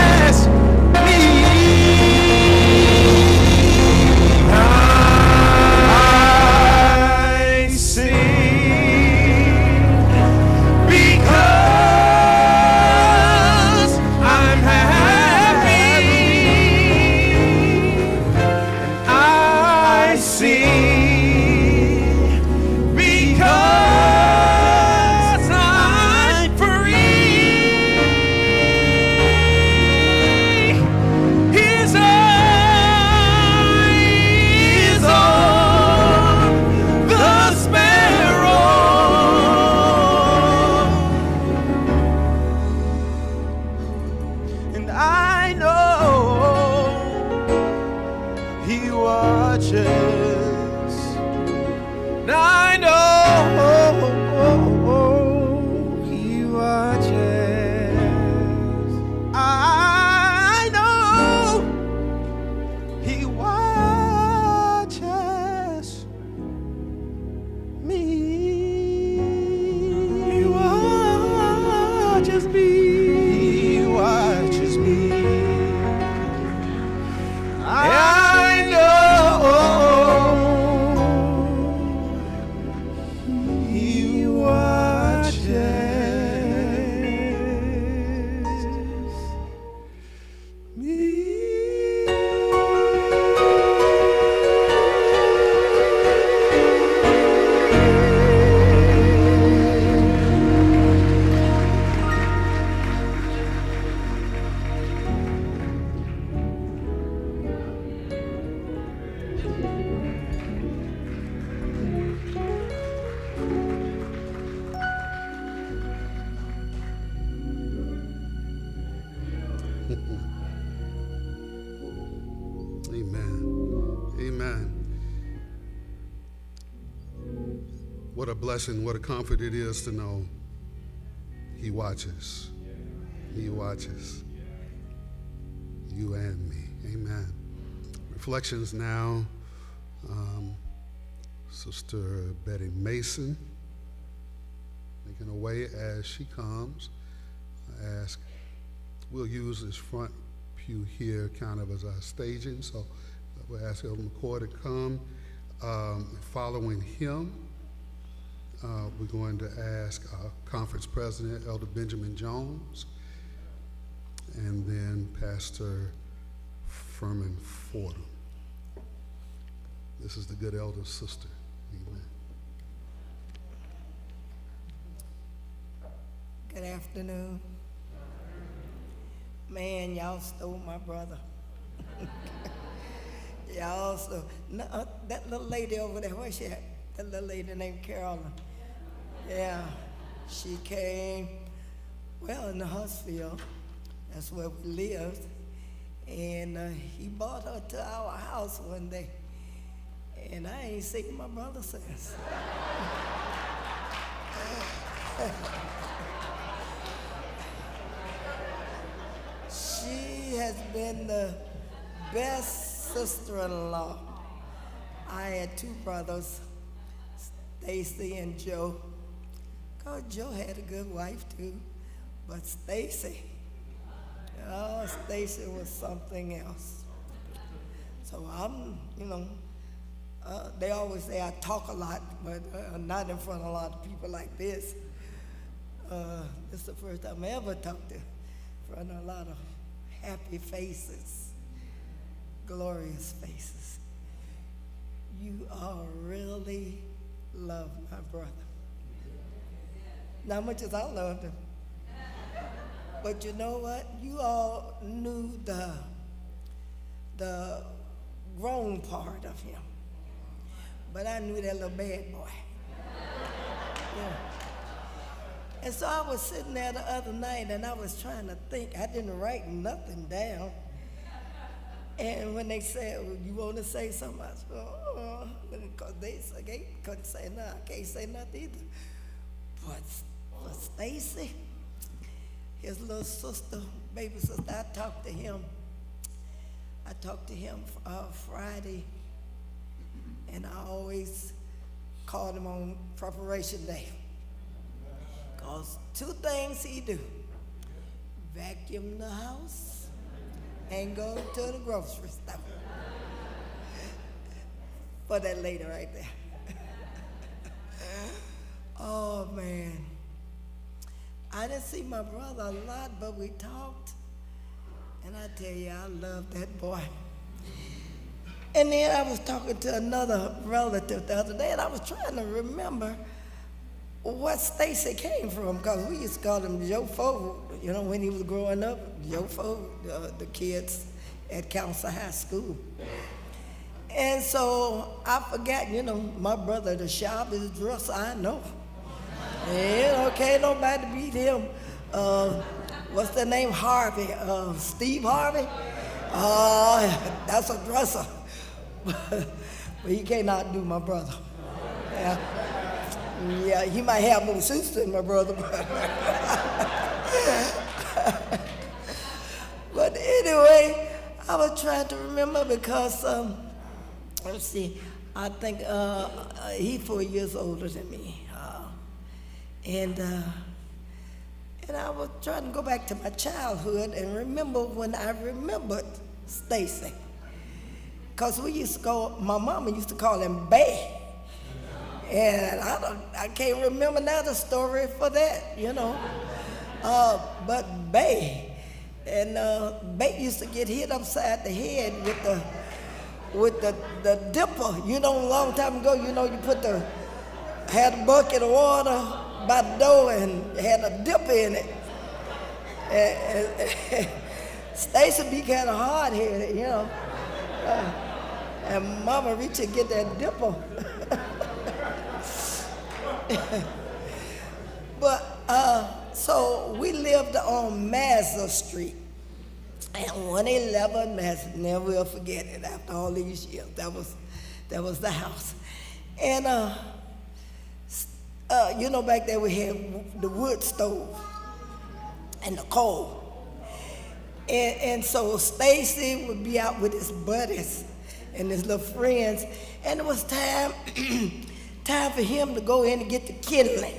What a blessing, what a comfort it is to know He watches. He watches you and me. Amen. Reflections now. Sister Betty Mason, making her way as she comes. I ask, we'll use this front pew here kind of as our staging, so we'll ask Elder McCoy to come. Following him, we're going to ask our conference president, Elder Benjamin Jones, and then Pastor Furman Fordham. This is the good elder sister. Amen. Good afternoon. Man, y'all stole my brother. Y'all stole. No, that little lady over there, where's she at? That little lady named Carolyn. Yeah, she came, well, in the Huntsville. That's where we lived. And he brought her to our house one day. And I ain't seen my brother since. She has been the best sister-in-law. I had two brothers, Stacy and Joe. God, Joe had a good wife too, but Stacy, oh, Stacy was something else. So I'm, they always say I talk a lot, but not in front of a lot of people like this. This is the first time I ever talked in front of a lot of happy faces, glorious faces. You all really love my brother. Not much as I loved him. But you know what? You all knew the grown part of him. But I knew that little bad boy. Yeah. And so I was sitting there the other night and I was trying to think. I didn't write nothing down. And when they said, well, you want to say something? I said, because they couldn't say nothing. I can't say nothing either. But for Stacy, his little sister, baby sister, I talked to him Friday, and I always called him on preparation day. Because two things he do: vacuum the house and go to the grocery store. For that lady right there. Oh man. I didn't see my brother a lot, but we talked. And I tell you, I love that boy. And then I was talking to another relative the other day, and I was trying to remember what Stacy came from, because we used to call him Joe Fogle, when he was growing up, Joe Fogle, the kids at Council High School. And so I forgot, my brother, the sharpest dresser I know. Can't nobody beat him. What's the name? Harvey. Steve Harvey? That's a dresser. But he can't outdo my brother. Yeah, he might have more suits than my brother. But anyway, I was trying to remember because, let's see, I think he's 4 years older than me. And I was trying to go back to my childhood and remember when I remembered Stacy. Because my mama used to call him Bay. And I can't remember now the story for that, But Bay, and Bay used to get hit upside the head with the dipper. A long time ago, you had a bucket of water by the door and had a dipper in it. And Stacy be kind of hard-headed, and Mama reached to get that dipper. But so we lived on Mazza Street, and 111 Mazza. Never will forget it. After all these years, that was the house. And you know, back there we had the wood stove and the coal. And so Stacy would be out with his buddies and his little friends, and it was time for him to go in and get the kindling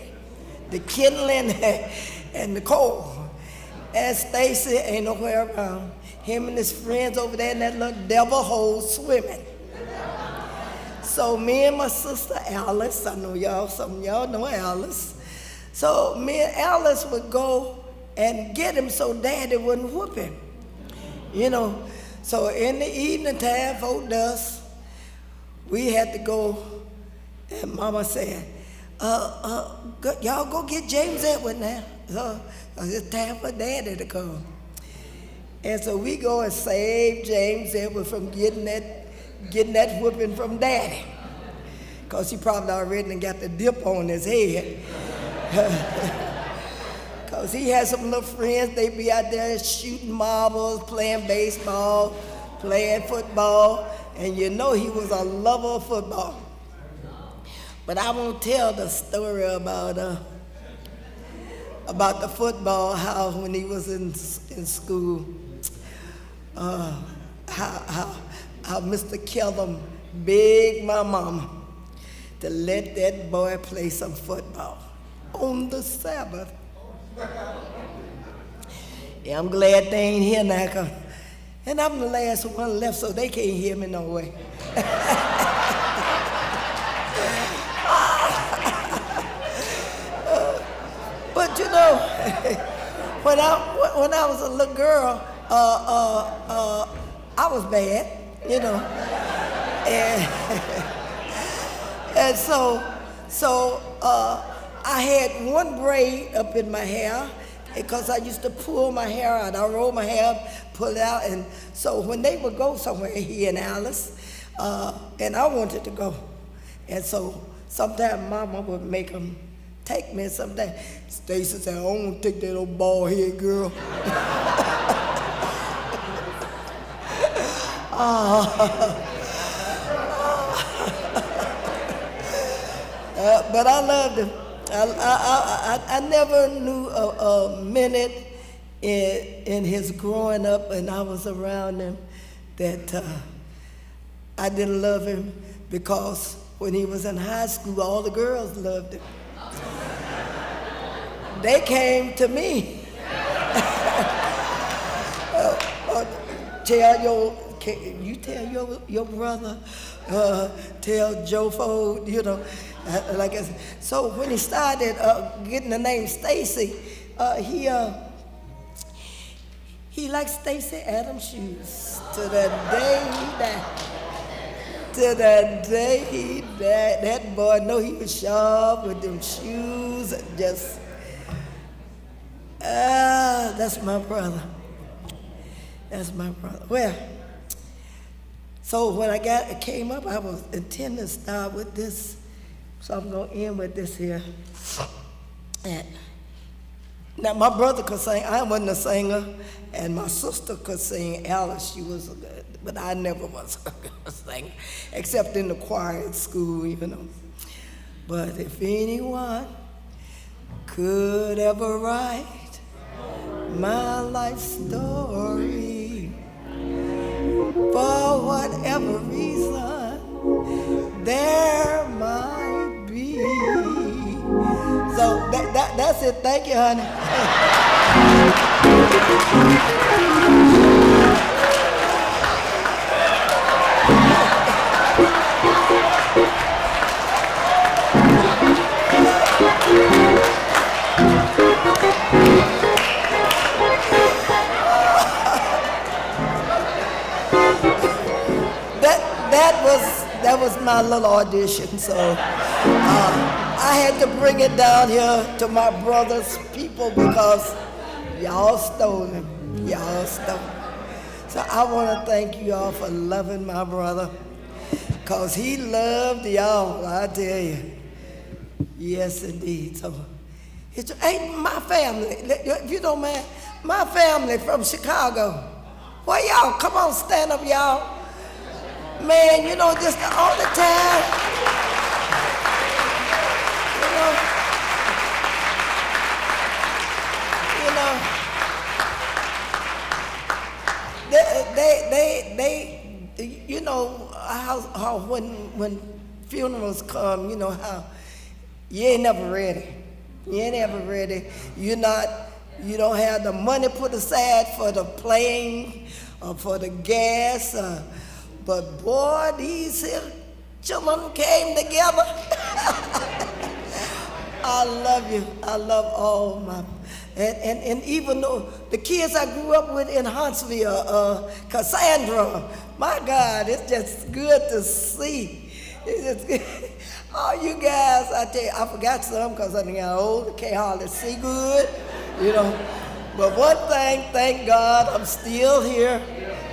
and the coal. And Stacy ain't nowhere around. Him and his friends over there in that little devil hole swimming. So me and my sister Alice, I know y'all, some of y'all know Alice. So me and Alice would go and get him so Daddy wouldn't whoop him. You know, so in the evening time, before dusk, we had to go, and Mama said, y'all go get James Edward now. It's time for Daddy to come. And so we go and save James Edward from getting that whooping from Daddy. Because he probably already got the dip on his head. Because he had some little friends, they be out there shooting marbles, playing baseball, playing football, and you know he was a lover of football. But I won't tell the story about the football, how when he was in school, how Mr. Kellum begged my mama to let that boy play some football on the Sabbath. Yeah, I'm glad they ain't here now, and I'm the last one left, so they can't hear me no way. But you know, when I was a little girl, I was bad, you know, and so I had one braid up in my hair because I used to pull my hair out. I roll my hair, pull it out, and so when they would go somewhere, he and Alice, and I wanted to go, and so sometimes Mama would make them take me, and sometimes Stacy said, I don't want to take that old bald head girl. But I loved him. I never knew a minute in his growing up, and I was around him, that I didn't love him, because when he was in high school, all the girls loved him. They came to me. Tell your brother, tell Joe Ford, you know, like I said. So when he started getting the name Stacy, he liked Stacy Adams shoes to the day he died. To the day he died, that boy know he was sharp with them shoes, and just that's my brother. That's my brother. Well, so when I came up, I was intending to start with this, so I'm going to end with this here. And now, my brother could sing. I wasn't a singer, and my sister could sing. Alice, she was good, but I never was a singer, except in the choir at school, you know. But if anyone could ever write my life story, for whatever reason there might be. So that's it. Thank you, honey. That was my little audition, so I had to bring it down here to my brother's people because y'all stole him. Y'all stole him. So I want to thank you all for loving my brother, because he loved y'all, I tell you. Yes, indeed. So, hey, my family, if you don't mind, my family from Chicago. Where y'all? Come on, stand up, y'all. Man, you know, just all the time, you know, You know, you know how when funerals come, you know how you ain't never ready. You ain't never ready. You don't have the money put aside for the plane or for the gas. But boy, these here children came together. I love you. I love all my, and even though the kids I grew up with in Huntsville, Cassandra, my God, it's just good to see. It's just good. All you guys, I tell you, I forgot some because I got old, I can't hardly see good, you know. But one thing, thank God, I'm still here,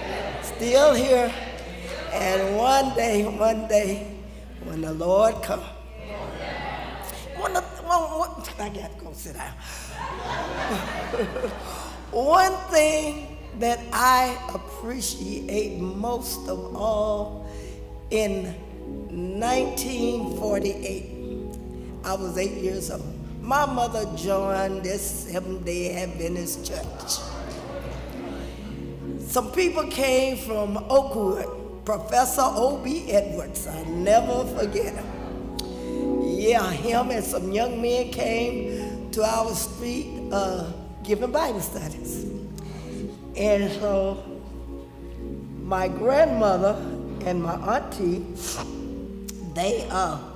and one day, when the Lord comes, I got to go sit down. One thing that I appreciate most of all, in 1948, I was 8 years old. My mother joined this Seventh-day Adventist church. Some people came from Oakwood, Professor O.B. Edwards, I'll never forget him. Yeah, him and some young men came to our street giving Bible studies. And so my grandmother and my auntie, they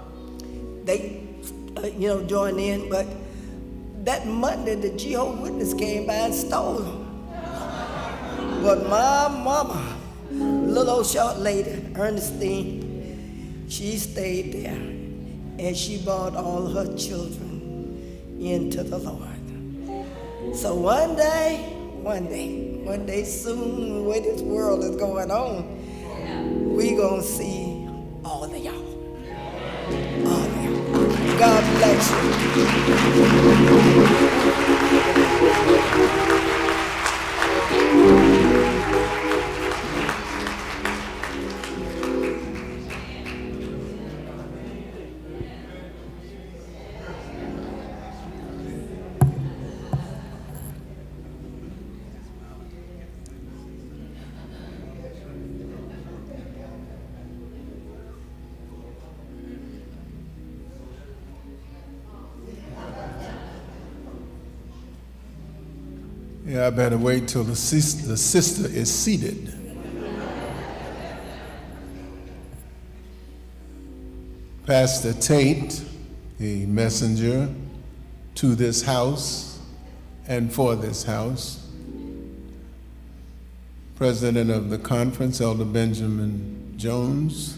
joined in, but that Monday the Jehovah's Witness came by and stole them. But my mama, little old short lady, Ernestine, she stayed there, and she brought all her children into the Lord. So one day soon, the way this world is going on, we gonna see all of y'all. All of y'all. God bless Yeah, I better wait till the sister is seated. Pastor Tait, the messenger to this house and for this house. President of the conference, Elder Benjamin Jones.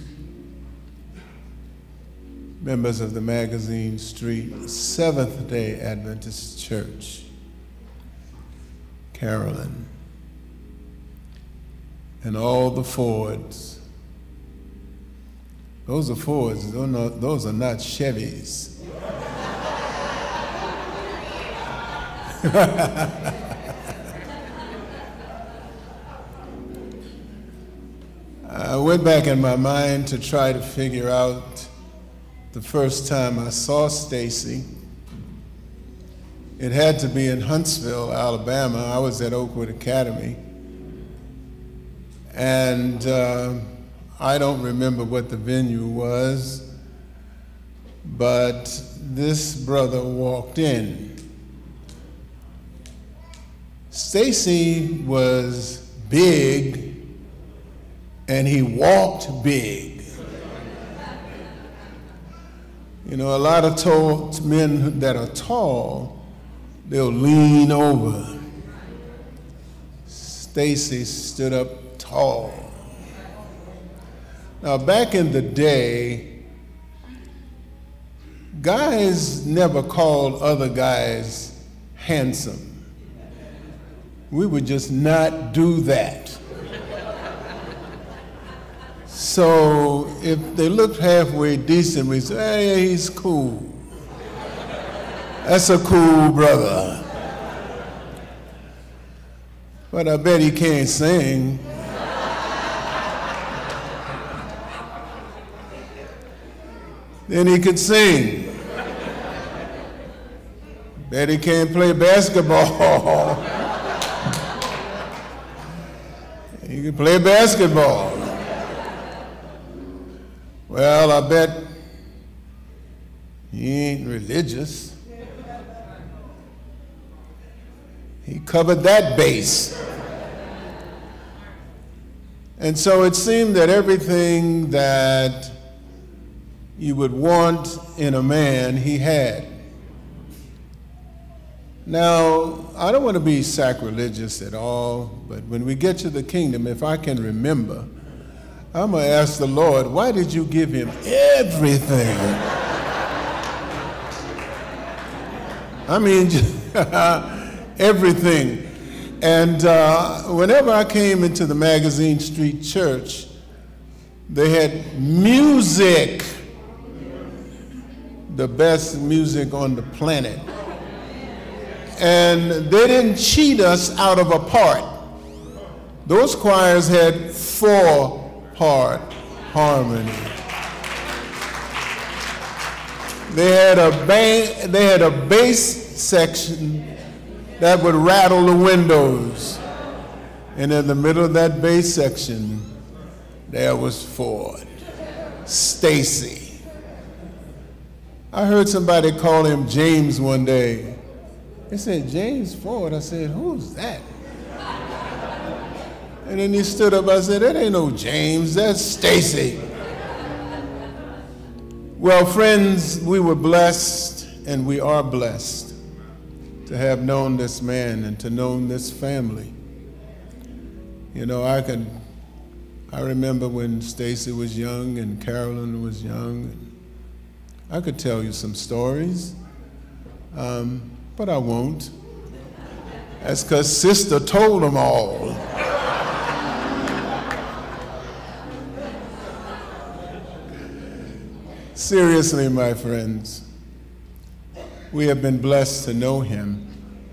Members of the Magazine Street Seventh-day Adventist Church. Carolyn, and all the Fords. Those are Fords, those are not Chevys. I went back in my mind to try to figure out the first time I saw Stacy. It had to be in Huntsville, Alabama. I was at Oakwood Academy. And I don't remember what the venue was, but this brother walked in. Stacy was big, and he walked big. You know, a lot of tall men that are tall, they'll lean over. Stacy stood up tall. Now, back in the day, guys never called other guys handsome. We would just not do that. So if they looked halfway decent, we say, hey, he's cool. That's a cool brother. But I bet he can't sing. Then he could sing. Bet he can't play basketball. He can play basketball. Well, I bet he ain't religious. He covered that base. And so it seemed that everything that you would want in a man, he had. Now, I don't want to be sacrilegious at all, but when we get to the kingdom, if I can remember, I'm going to ask the Lord, why did you give him everything? I mean, everything. And whenever I came into the Magazine Street Church, they had music, the best music on the planet. And they didn't cheat us out of a part. Those choirs had 4-part harmony. They had a bass section that would rattle the windows. And in the middle of that bass section, there was Ford, Stacy. I heard somebody call him James one day. They said, James Ford. I said, who's that? And then he stood up. I said, that ain't no James, that's Stacy. Well, friends, we were blessed and we are blessed to have known this man and to know this family. You know, I remember when Stacy was young and Carolyn was young. I could tell you some stories. But I won't. That's because Sister told them all. Seriously, my friends, we have been blessed to know him,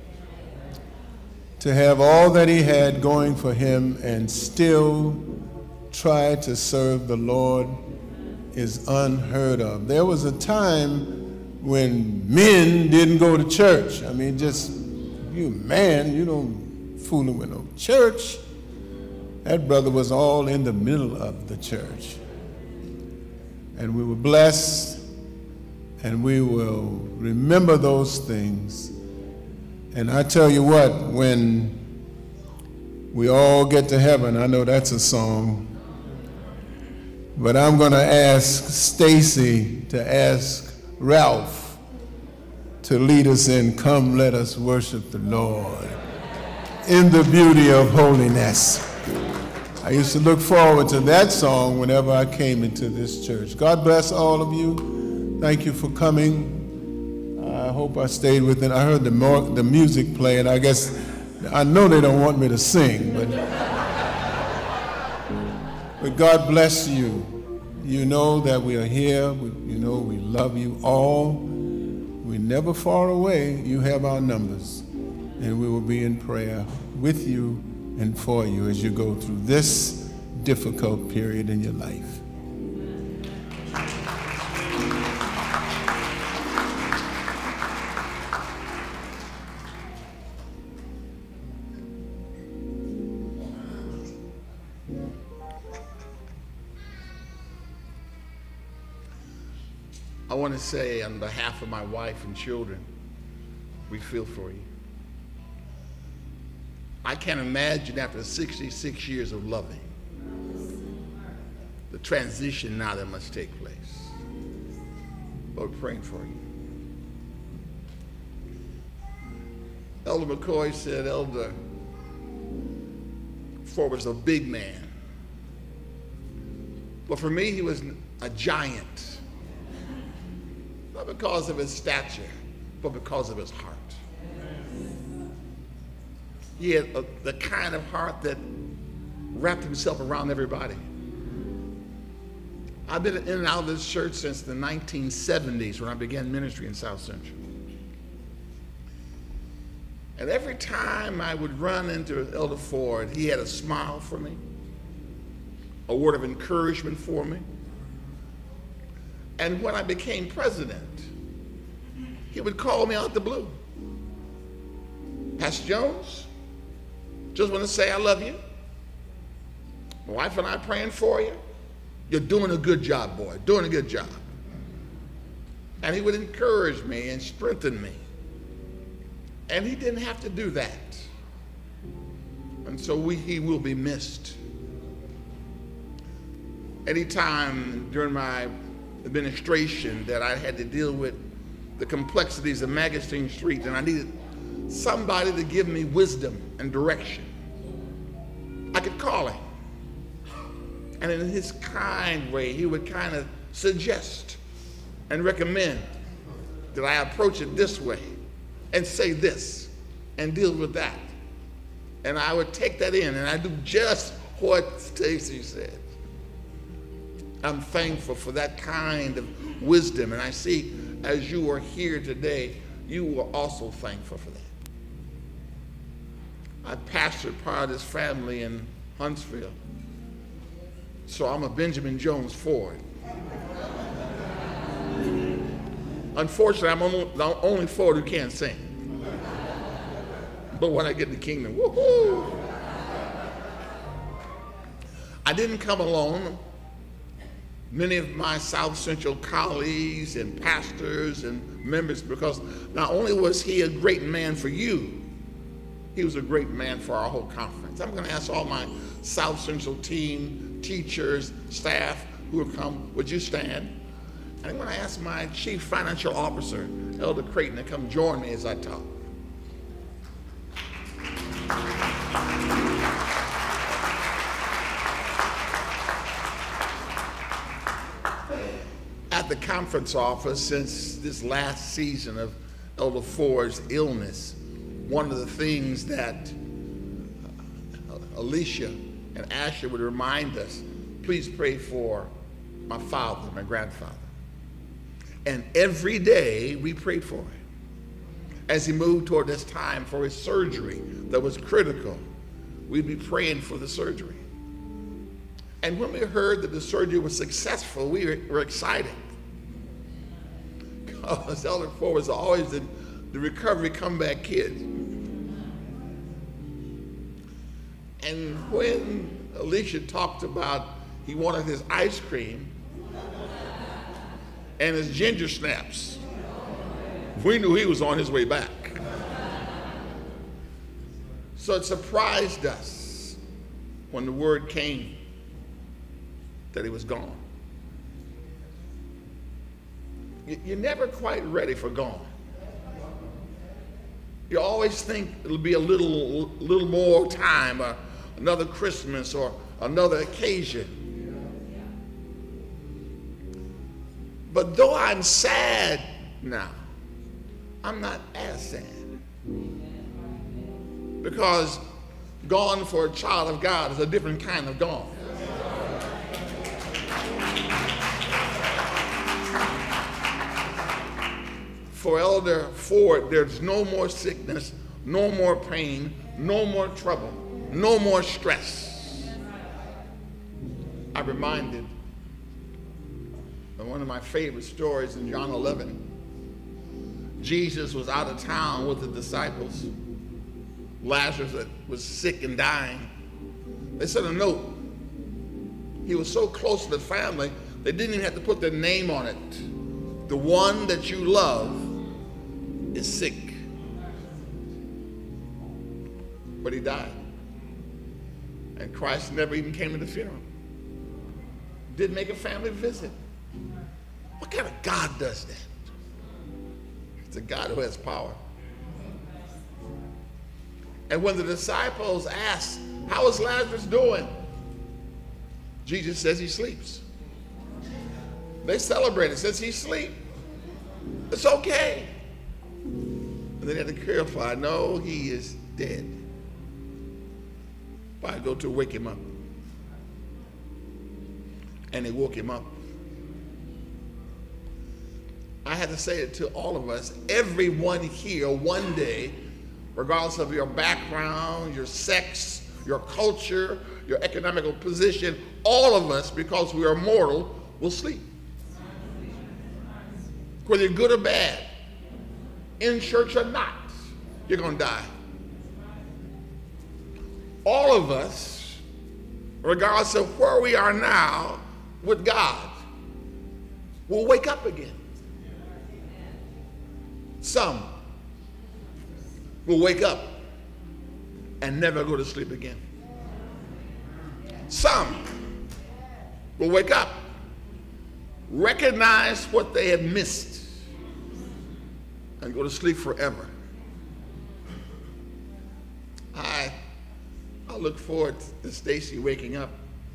to have all that he had going for him and still try to serve the Lord is unheard of. There was a time when men didn't go to church. I mean, just, you man, you don't fooling with no church. That brother was all in the middle of the church. And we were blessed, and we will remember those things. And I tell you what, when we all get to heaven, I know that's a song, but I'm going to ask Stacy to ask Ralph to lead us in, come let us worship the Lord in the beauty of holiness. I used to look forward to that song whenever I came into this church. God bless all of you. Thank you for coming. I hope I stayed with it. I heard the music play, and I guess, I know they don't want me to sing, but God bless you. You know that we are here. You know we love you all. We're never far away. You have our numbers. And we will be in prayer with you and for you as you go through this difficult period in your life. I want to say on behalf of my wife and children, we feel for you. I can't imagine after 66 years of loving, the transition now that must take place. But we're praying for you. Elder McCoy said Elder Ford was a big man. But for me, he was a giant. Not because of his stature, but because of his heart. He had the kind of heart that wrapped himself around everybody. I've been in and out of this church since the 1970s when I began ministry in South Central. And every time I would run into Elder Ford, he had a smile for me, a word of encouragement for me. And when I became president, he would call me out the blue. Pastor Jones, just want to say I love you. My wife and I are praying for you. You're doing a good job, boy, doing a good job. And he would encourage me and strengthen me. And he didn't have to do that. And so he will be missed. Anytime during my administration that I had to deal with the complexities of Magazine Street and I needed somebody to give me wisdom and direction, I could call him. And in his kind way, he would kind of suggest and recommend that I approach it this way and say this and deal with that. And I would take that in and I do just what Stacy said. I'm thankful for that kind of wisdom, and I see as you are here today, you are also thankful for that. I pastored part of this family in Huntsville, so I'm a Benjamin Jones Ford. Unfortunately, I'm the only Ford who can't sing. But when I get in the kingdom, woohoo! I didn't come alone. Many of my South Central colleagues and pastors and members, because not only was he a great man for you, he was a great man for our whole conference. I'm going to ask all my South Central team, teachers, staff who have come, would you stand? And I'm going to ask my Chief Financial Officer, Elder Creighton, to come join me as I talk. At the conference office, since this last season of Elder Ford's illness, one of the things that Alicia and Asher would remind us, please pray for my father, my grandfather. And every day we prayed for him. As he moved toward this time for his surgery that was critical, we'd be praying for the surgery. And when we heard that the surgery was successful, we were excited. Because Elder Ford was always the recovery comeback kid. And when Alicia talked about he wanted his ice cream and his ginger snaps, we knew he was on his way back. So it surprised us when the word came that he was gone. You're never quite ready for gone. You always think it'll be a little more time, or another Christmas, or another occasion. But though I'm sad now, I'm not as sad. Because gone for a child of God is a different kind of gone. For Elder Ford, there's no more sickness, no more pain, no more trouble, no more stress. I'm reminded of one of my favorite stories in John 11. Jesus was out of town with the disciples. Lazarus was sick and dying. They sent a note. He was so close to the family, they didn't even have to put their name on it. The one that you love is sick. But he died. And Christ never even came to the funeral. Didn't make a family visit. What kind of God does that? It's a God who has power. And when the disciples asked, how is Lazarus doing? Jesus says he sleeps. They celebrated, says he sleeps. It's okay. And they had to clarify, no, he is dead. But I go to wake him up. And they woke him up. I had to say it to all of us. Everyone here one day, regardless of your background, your sex, your culture, your economical position, all of us, because we are mortal, will sleep. Whether you're good or bad, in church or not, you're going to die. all of us, regardless of where we are now with God, will wake up again. Some will wake up and never go to sleep again. Some will wake up, recognize what they had missed, and go to sleep forever. I look forward to Stacy waking up,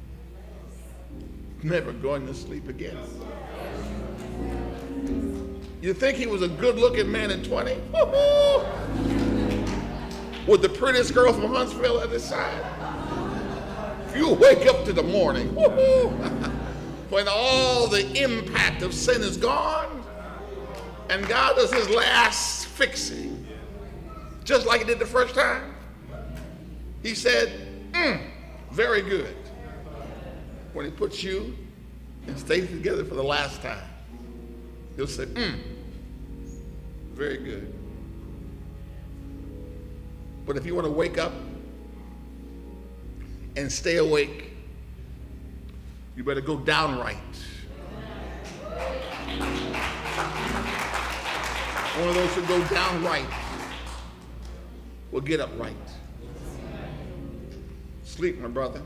never going to sleep again. You think he was a good-looking man in 20? Woo-hoo! With the prettiest girl from Huntsville at his side? You wake up to the morning, woo-hoo! When all the impact of sin is gone, and God does his last fixing, just like he did the first time. He said, very good. When he puts you and Stacy together for the last time, he'll say, very good. But if you want to wake up and stay awake, you better go downright. One of those who go downright will get up right. Sleep, my brother.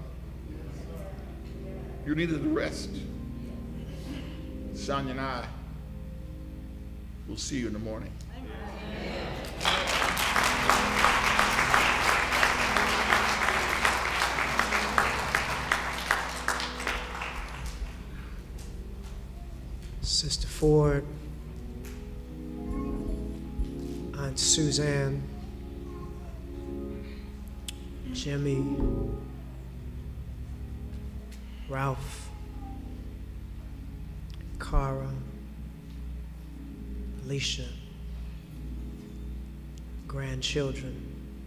You needed the rest. Sonia and I will see you in the morning. Sister Ford, Aunt Suzanne, Jimmy, Ralph, Cara, Alicia, grandchildren.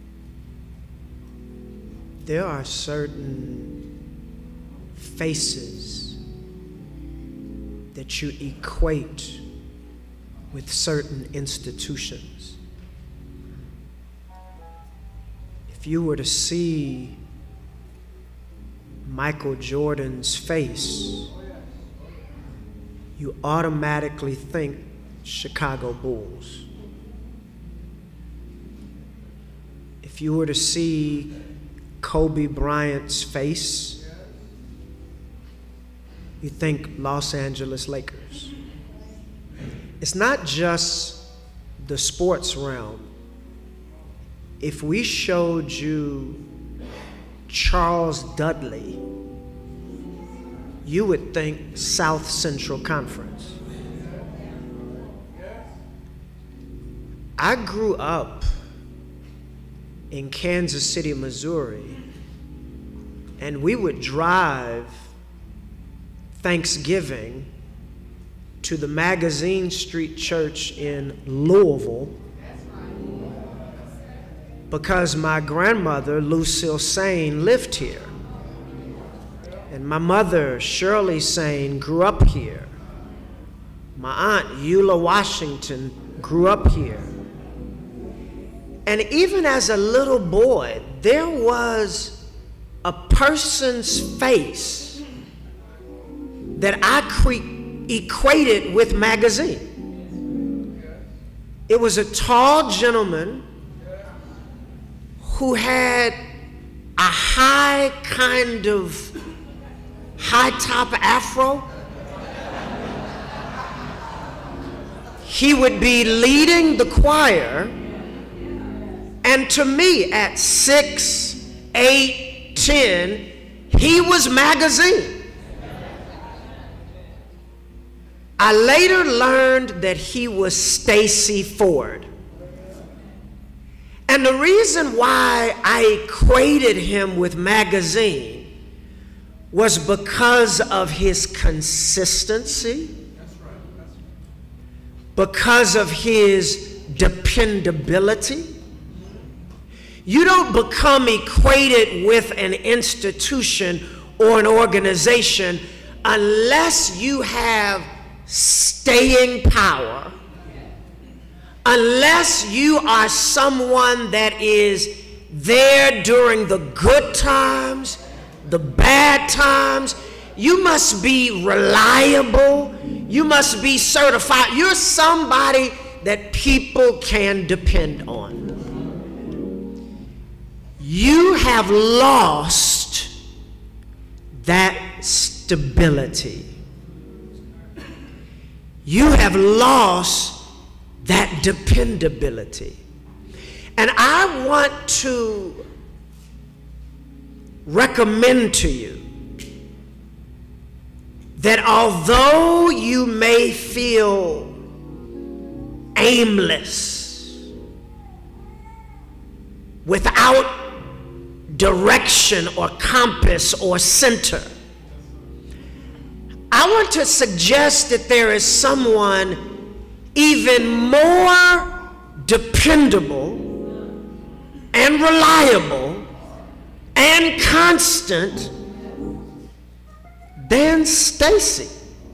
There are certain faces that you equate with certain institutions. If you were to see Michael Jordan's face, you automatically think Chicago Bulls. If you were to see Kobe Bryant's face, you think Los Angeles Lakers. It's not just the sports realm. If we showed you Charles Dudley, you would think South Central Conference. I grew up in Kansas City, Missouri, and we would drive Thanksgiving to the Magazine Street Church in Louisville because my grandmother, Lucille Sain, lived here. And my mother, Shirley Sain, grew up here. My aunt, Eula Washington, grew up here. And even as a little boy, there was a person's face that I equated with Magazine. It was a tall gentleman who had a high kind of high-top afro. He would be leading the choir, and to me, at 6, 8, 10, he was Magazine. I later learned that he was Stacy Ford. And the reason why I equated him with Magazine was because of his consistency, because of his dependability. You don't become equated with an institution or an organization unless you have staying power, unless you are someone that is there during the good times, the bad times. You must be reliable. You must be certified. You're somebody that people can depend on. You have lost that stability. You have lost that dependability. And I want to recommend to you that although you may feel aimless, without direction or compass or center, I want to suggest that there is someone even more dependable and reliable and constant than Stacy.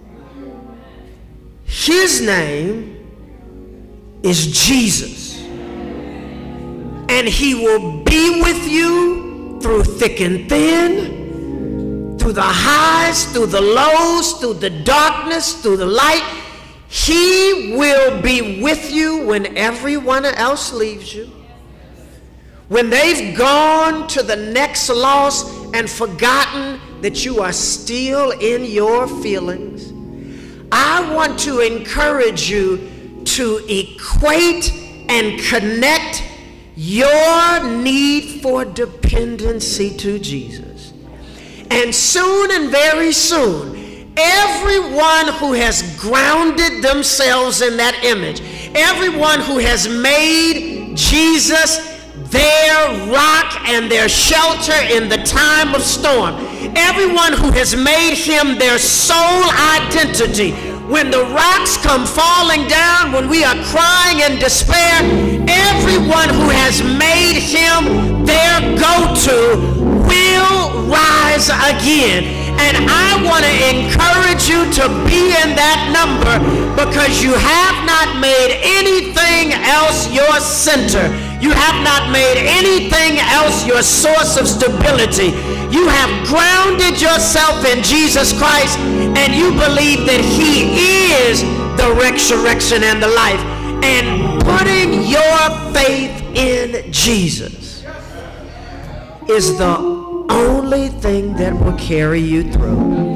His name is Jesus. And he will be with you through thick and thin, through the highs, through the lows, through the darkness, through the light. He will be with you when everyone else leaves you. When they've gone to the next loss and forgotten that you are still in your feelings, I want to encourage you to equate and connect your need for dependency to Jesus. And soon and very soon, everyone who has grounded themselves in that image, everyone who has made Jesus their rock and their shelter in the time of storm, everyone who has made him their sole identity, when the rocks come falling down, when we are crying in despair, everyone who has made him their go-to will rise again. And I want to encourage you to be in that number, because you have not made anything else your center. You have not made anything else your source of stability. You have grounded yourself in Jesus Christ, and you believe that he is the resurrection and the life. And putting your faith in Jesus is the only thing that will carry you through.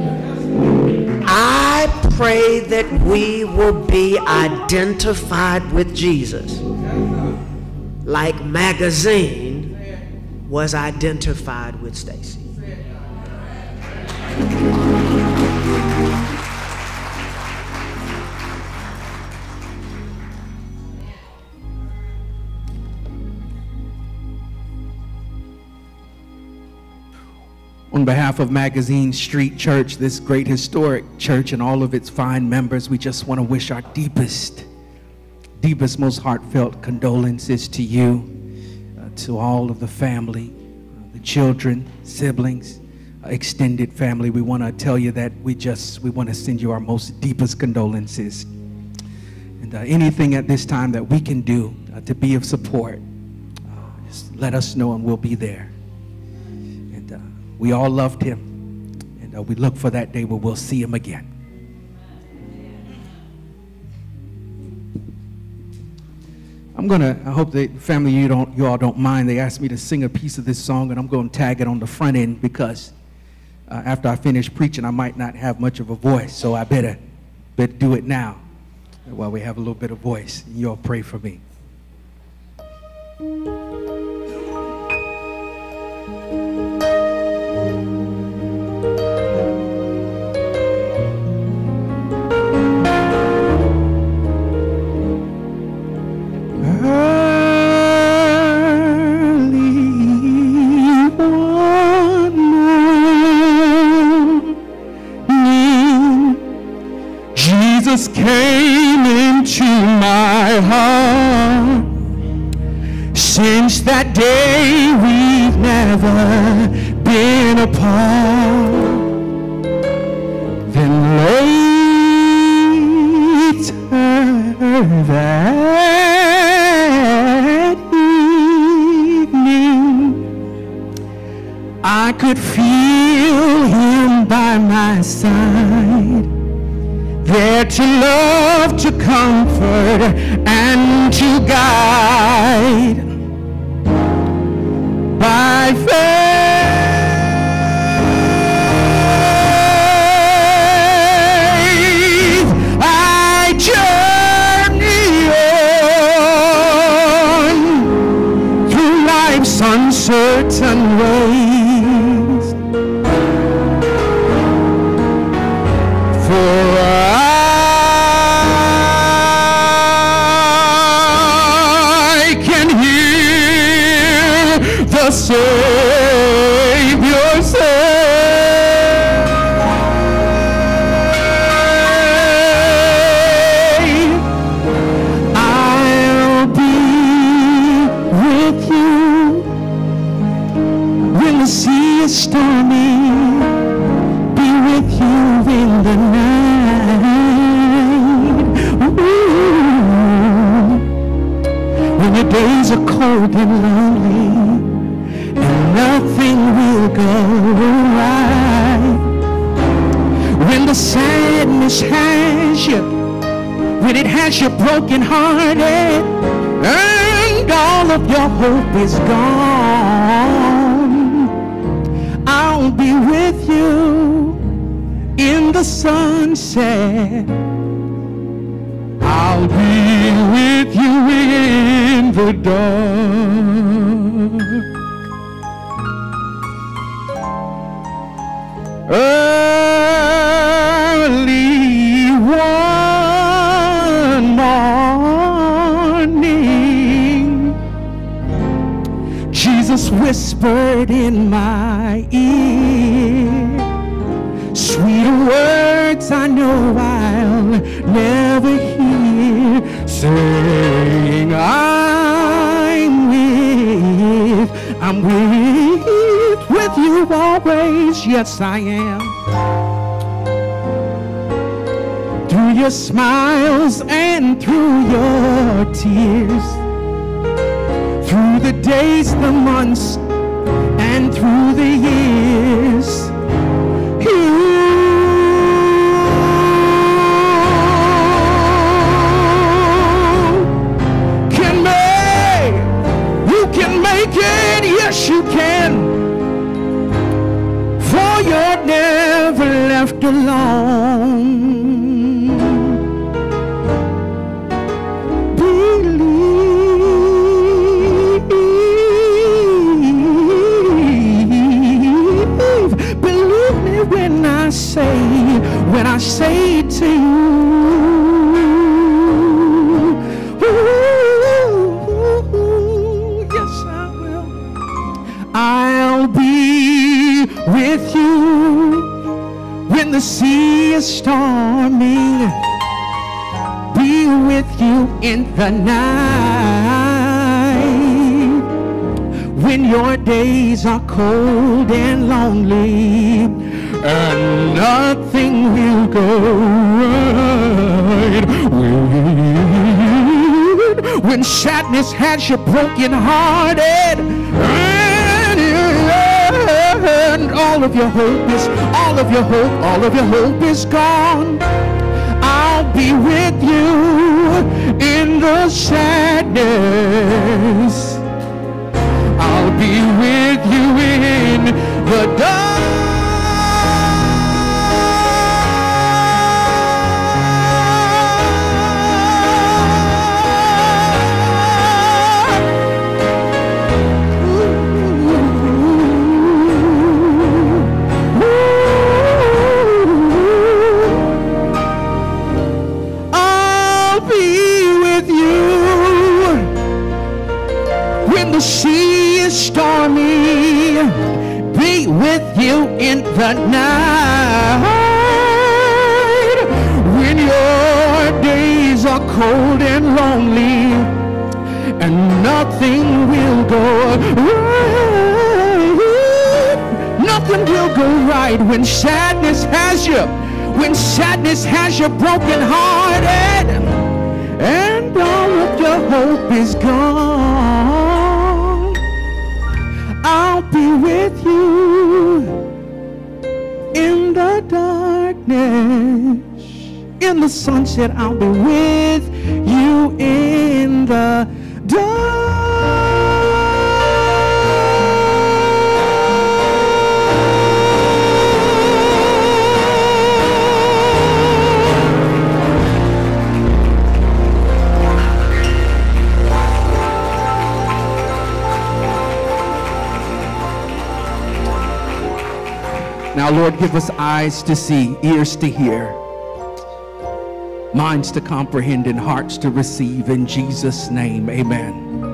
I pray that we will be identified with Jesus like Magazine was identified with Stacy. On behalf of Magazine Street Church, this great historic church and all of its fine members, we just want to wish our deepest, most heartfelt condolences to you, to all of the family, the children, siblings, extended family. We want to tell you that we want to send you our most deepest condolences. And anything at this time that we can do to be of support, just let us know and we'll be there. We all loved him, and we look for that day where we'll see him again. I hope the family, you all don't mind. They asked me to sing a piece of this song, and I'm going to tag it on the front end because after I finish preaching, I might not have much of a voice, so I better do it now while we have a little bit of voice. You all pray for me. Jesus came into my heart. Since that day we've never been apart. Then later that evening could feel him by my side, there to love, to comfort, and to guide. By faith, I journey on through life's uncertain ways. For I can hear the Savior say, I'll be with you when the sea is stormy, be with you in the night. Ooh. When your days are cold and lonely and nothing will go right, when the sadness has you, when it has you broken-hearted and all of your hope is gone, I'll be with you in the sunset. I'll be with you in the dark. Early one morning, Jesus whispered in my ear, sweet words I know I'll never hear, saying I'm with you always. Yes, I am. Through your smiles and through your tears, through the days, the months, and through the years, yes, you can, for you're never left alone. Believe me when I say to you, I'll be with you when the sea is stormy, be with you in the night, when your days are cold and lonely and nothing will go right, when sadness has you broken-hearted and all of your hope is gone, I'll be with you in the sadness, I'll be with you in the dark. The sea is stormy, be with you in the night, when your days are cold and lonely and nothing will go right, nothing will go right, when sadness has you broken-hearted and all of your hope is gone, I'll be with you in the darkness. In the sunset, I'll be with you in the dark. Now, Lord, give us eyes to see, ears to hear, minds to comprehend, and hearts to receive. In Jesus' name, amen.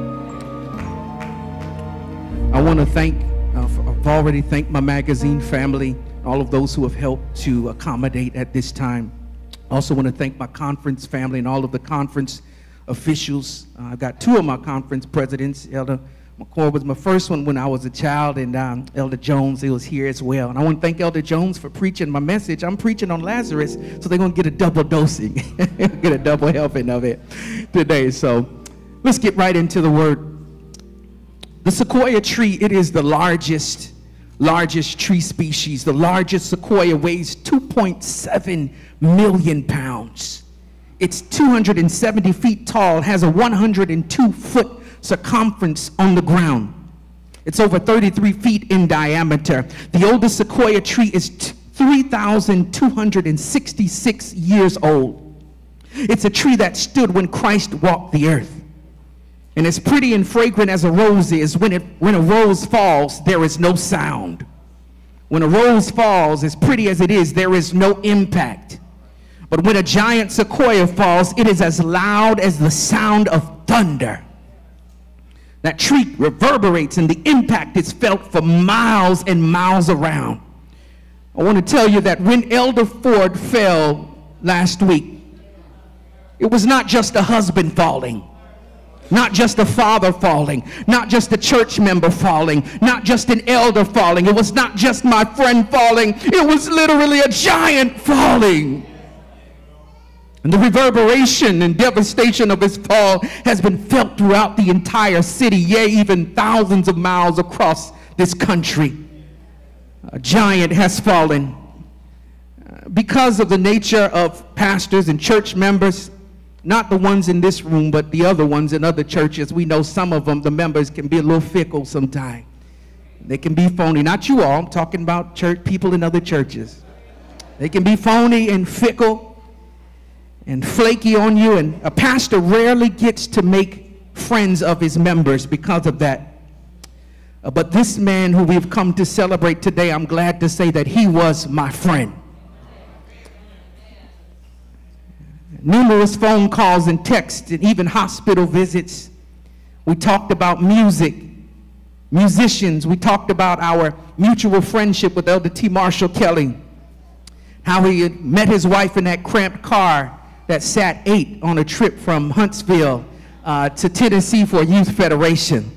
I want to thank, I've already thanked my magazine family, all of those who have helped to accommodate at this time. I also want to thank my conference family and all of the conference officials. I've got two of my conference presidents. Elder McCoy was my first one when I was a child, and Elder Jones, he was here as well. And I want to thank Elder Jones for preaching my message. I'm preaching on Lazarus, so they're going to get a double dosing, get a double helping of it today. So let's get right into the word. The sequoia tree, it is the largest tree species. The largest sequoia weighs 2.7 million pounds. It's 270 feet tall, has a 102-foot circumference on the ground. It's over 33 feet in diameter. The oldest sequoia tree is 3,266 years old. It's a tree that stood when Christ walked the earth. And as pretty and fragrant as a rose is, when a rose falls, there is no sound. When a rose falls, as pretty as it is, there is no impact. But when a giant sequoia falls, it is as loud as the sound of thunder. That tree reverberates, and the impact is felt for miles and miles around. I want to tell you that when Elder Ford fell last week, it was not just a husband falling, not just a father falling, not just a church member falling, not just an elder falling. It was not just my friend falling. It was literally a giant falling. And the reverberation and devastation of his fall has been felt throughout the entire city, yea, even thousands of miles across this country. A giant has fallen. Because of the nature of pastors and church members, not the ones in this room, but the other ones in other churches, we know some of them, the members can be a little fickle sometimes. They can be phony. Not you all, I'm talking about church people in other churches. They can be phony and fickle and flaky on you, and a pastor rarely gets to make friends of his members because of that. But this man who we've come to celebrate today, I'm glad to say that he was my friend. Numerous phone calls and texts and even hospital visits. We talked about music, musicians. We talked about our mutual friendship with Elder T. Marshall Kelly, how he had met his wife in that cramped car that sat 8 on a trip from Huntsville to Tennessee for a youth federation.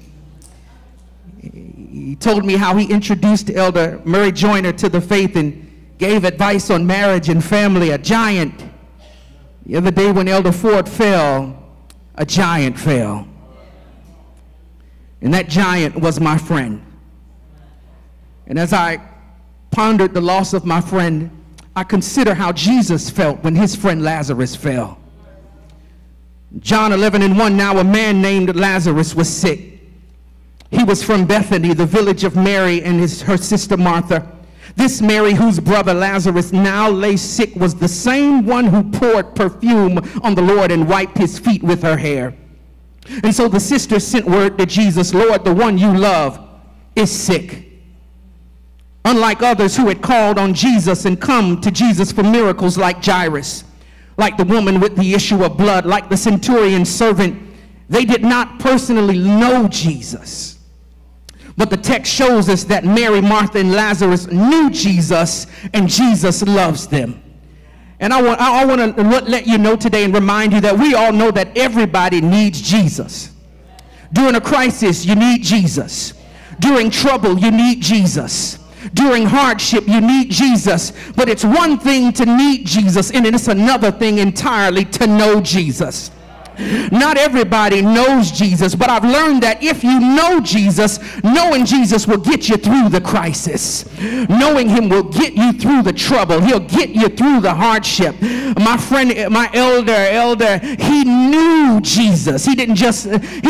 He told me how he introduced Elder Murray Joyner to the faith and gave advice on marriage and family. A giant. The other day when Elder Ford fell, a giant fell. And that giant was my friend. And as I pondered the loss of my friend, I consider how Jesus felt when his friend Lazarus fell. John 11:1, now a man named Lazarus was sick. He was from Bethany, the village of Mary and her sister Martha. This Mary, whose brother Lazarus now lay sick, was the same one who poured perfume on the Lord and wiped his feet with her hair. And so the sisters sent word to Jesus, Lord, the one you love is sick. Unlike others who had called on Jesus and come to Jesus for miracles like Jairus, like the woman with the issue of blood, like the centurion's servant, they did not personally know Jesus. But the text shows us that Mary, Martha, and Lazarus knew Jesus, and Jesus loves them. And I want to let you know today and remind you that we all know that everybody needs Jesus. During a crisis, you need Jesus. During trouble, you need Jesus. During hardship, you need Jesus. But it's one thing to need Jesus, and it's another thing entirely to know Jesus. Not everybody knows Jesus, but I've learned that if you know Jesus, knowing Jesus will get you through the crisis. Knowing him will get you through the trouble. He'll get you through the hardship. My friend, my elder, he knew Jesus. He didn't just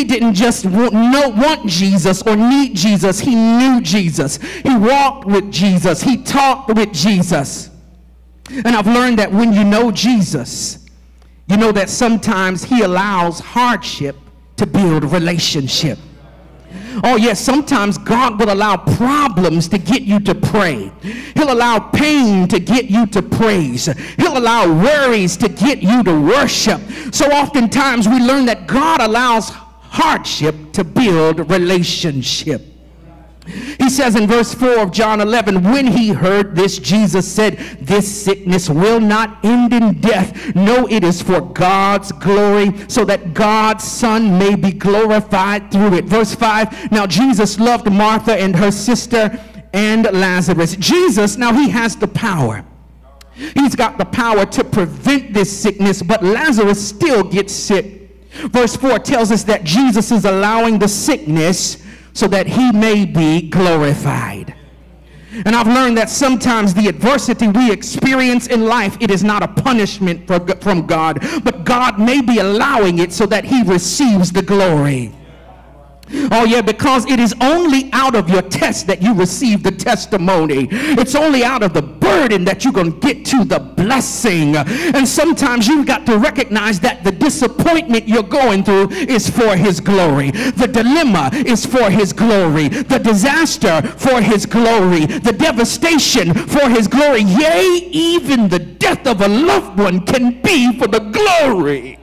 want Jesus or need Jesus. He knew Jesus. He walked with Jesus. He talked with Jesus. And I've learned that when you know Jesus, you know that sometimes he allows hardship to build relationship. Oh yes, sometimes God will allow problems to get you to pray. He'll allow pain to get you to praise. He'll allow worries to get you to worship. So oftentimes we learn that God allows hardship to build relationship. He says in verse 4 of John 11, when he heard this, Jesus said, this sickness will not end in death. No, it is for God's glory, so that God's Son may be glorified through it. Verse 5, now Jesus loved Martha and her sister and Lazarus. Jesus, now he has the power. He's got the power to prevent this sickness, but Lazarus still gets sick. Verse 4 tells us that Jesus is allowing the sickness so that he may be glorified. And I've learned that sometimes the adversity we experience in life, it is not a punishment from God, but God may be allowing it so that he receives the glory. Oh yeah, because it is only out of your test that you receive the testimony. It's only out of the burden that you're going to get to the blessing. And sometimes you've got to recognize that the disappointment you're going through is for his glory. The dilemma is for his glory. The disaster for his glory. The devastation for his glory. Yea, even the death of a loved one can be for the glory.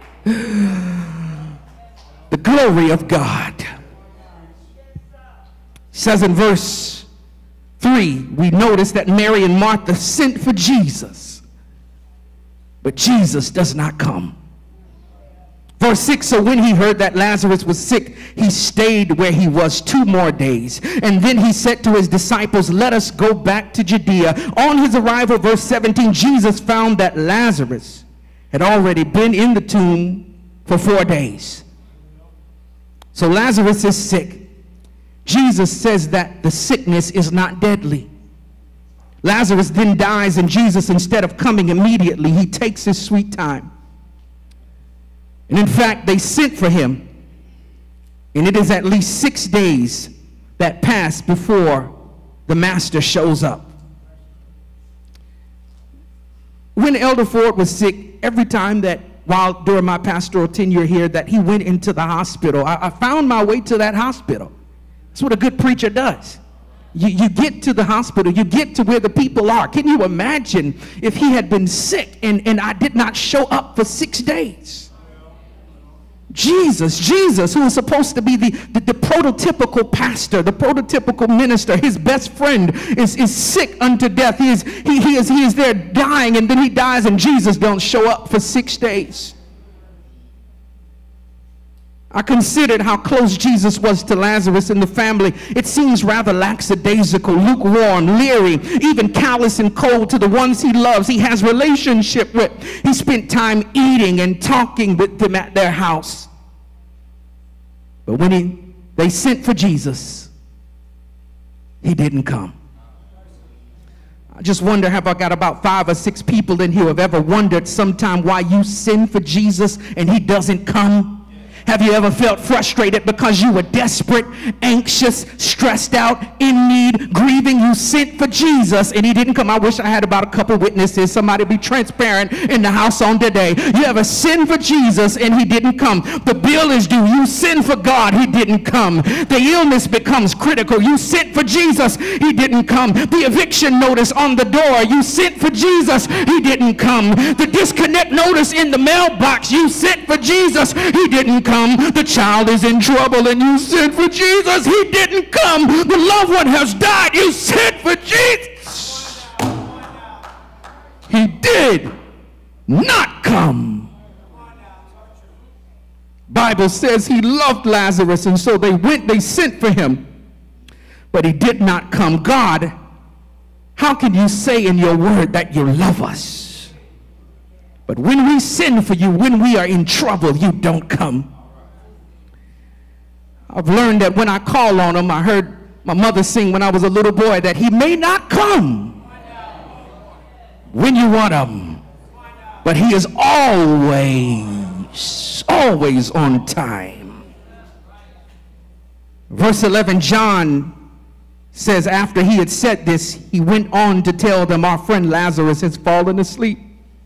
The glory of God. Says in verse 3, we notice that Mary and Martha sent for Jesus, but Jesus does not come. Verse 6, so when he heard that Lazarus was sick, he stayed where he was 2 more days. And then he said to his disciples, let us go back to Judea. On his arrival, verse 17, Jesus found that Lazarus had already been in the tomb for 4 days. So Lazarus is sick. Jesus says that the sickness is not deadly. Lazarus then dies, and Jesus, instead of coming immediately, he takes his sweet time. And in fact, they sent for him, and it is at least 6 days that pass before the master shows up. When Elder Ford was sick, every time that during my pastoral tenure here that he went into the hospital, I found my way to that hospital. That's what a good preacher does. You get to the hospital, you get to where the people are. Can you imagine if he had been sick and I did not show up for 6 days? Jesus, who is supposed to be the prototypical pastor, the prototypical minister, his best friend is sick unto death. He is there dying, and then he dies, and Jesus don't show up for 6 days. I considered how close Jesus was to Lazarus and the family. It seems rather lackadaisical, lukewarm, leery, even callous and cold to the ones he loves, he has relationship with. He spent time eating and talking with them at their house. But when they sent for Jesus, he didn't come. I just wonder, have I got about 5 or 6 people in here who have ever wondered sometime why you send for Jesus and he doesn't come? Have you ever felt frustrated because you were desperate, anxious, stressed out, in need, grieving? You sent for Jesus and he didn't come. I wish I had about a couple witnesses. Somebody be transparent in the house on today. You ever send for Jesus and he didn't come? The bill is due. You send for God, he didn't come. The illness becomes critical. You sent for Jesus, he didn't come. The eviction notice on the door, you sent for Jesus, he didn't come. The disconnect notice in the mailbox, you sent for Jesus, he didn't come. The child is in trouble and you sent for Jesus, he didn't come. The loved one has died, you sent for Jesus, he did not come. Bible says he loved Lazarus, and so they sent for him, but he did not come. God, how can you say in your word that you love us, But when we send for you, when we are in trouble, you don't come. I've learned that when I call on him, I heard my mother sing when I was a little boy, that he may not come when you want him, but he is always on time. Verse 11, John says, after he had said this, he went on to tell them, our friend Lazarus has fallen asleep.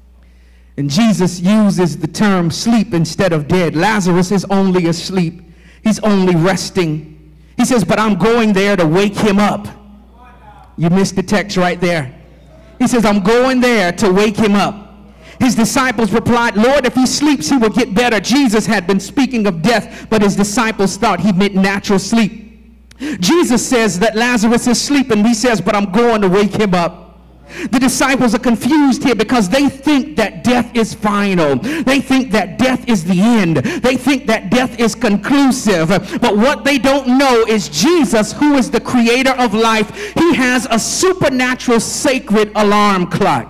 And Jesus uses the term sleep instead of dead. Lazarus is only asleep. He's only resting. He says, but I'm going there to wake him up. You missed the text right there. He says, I'm going there to wake him up. His disciples replied, Lord, if he sleeps, he will get better. Jesus had been speaking of death, but his disciples thought he meant natural sleep. Jesus says that Lazarus is sleeping. He says, but I'm going to wake him up. The disciples are confused here because they think that death is final. They think that death is the end. They think that death is conclusive. But what they don't know is Jesus, who is the creator of life, he has a supernatural sacred alarm clock.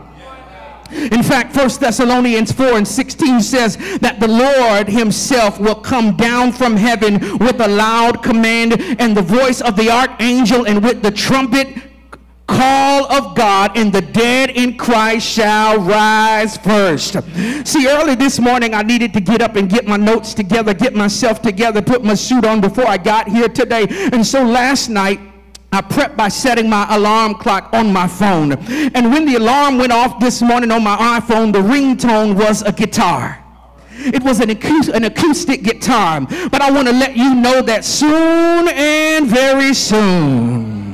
In fact, 1 Thessalonians 4:16 says that the Lord himself will come down from heaven with a loud command and the voice of the archangel and with the trumpet call of God, and the dead in Christ shall rise first. See, early this morning I needed to get up and get my notes together, get myself together, put my suit on before I got here today. And so last night I prepped by setting my alarm clock on my phone. And when the alarm went off this morning on my iPhone, the ringtone was a guitar. It was an acoustic guitar. But I want to let you know that soon and very soon,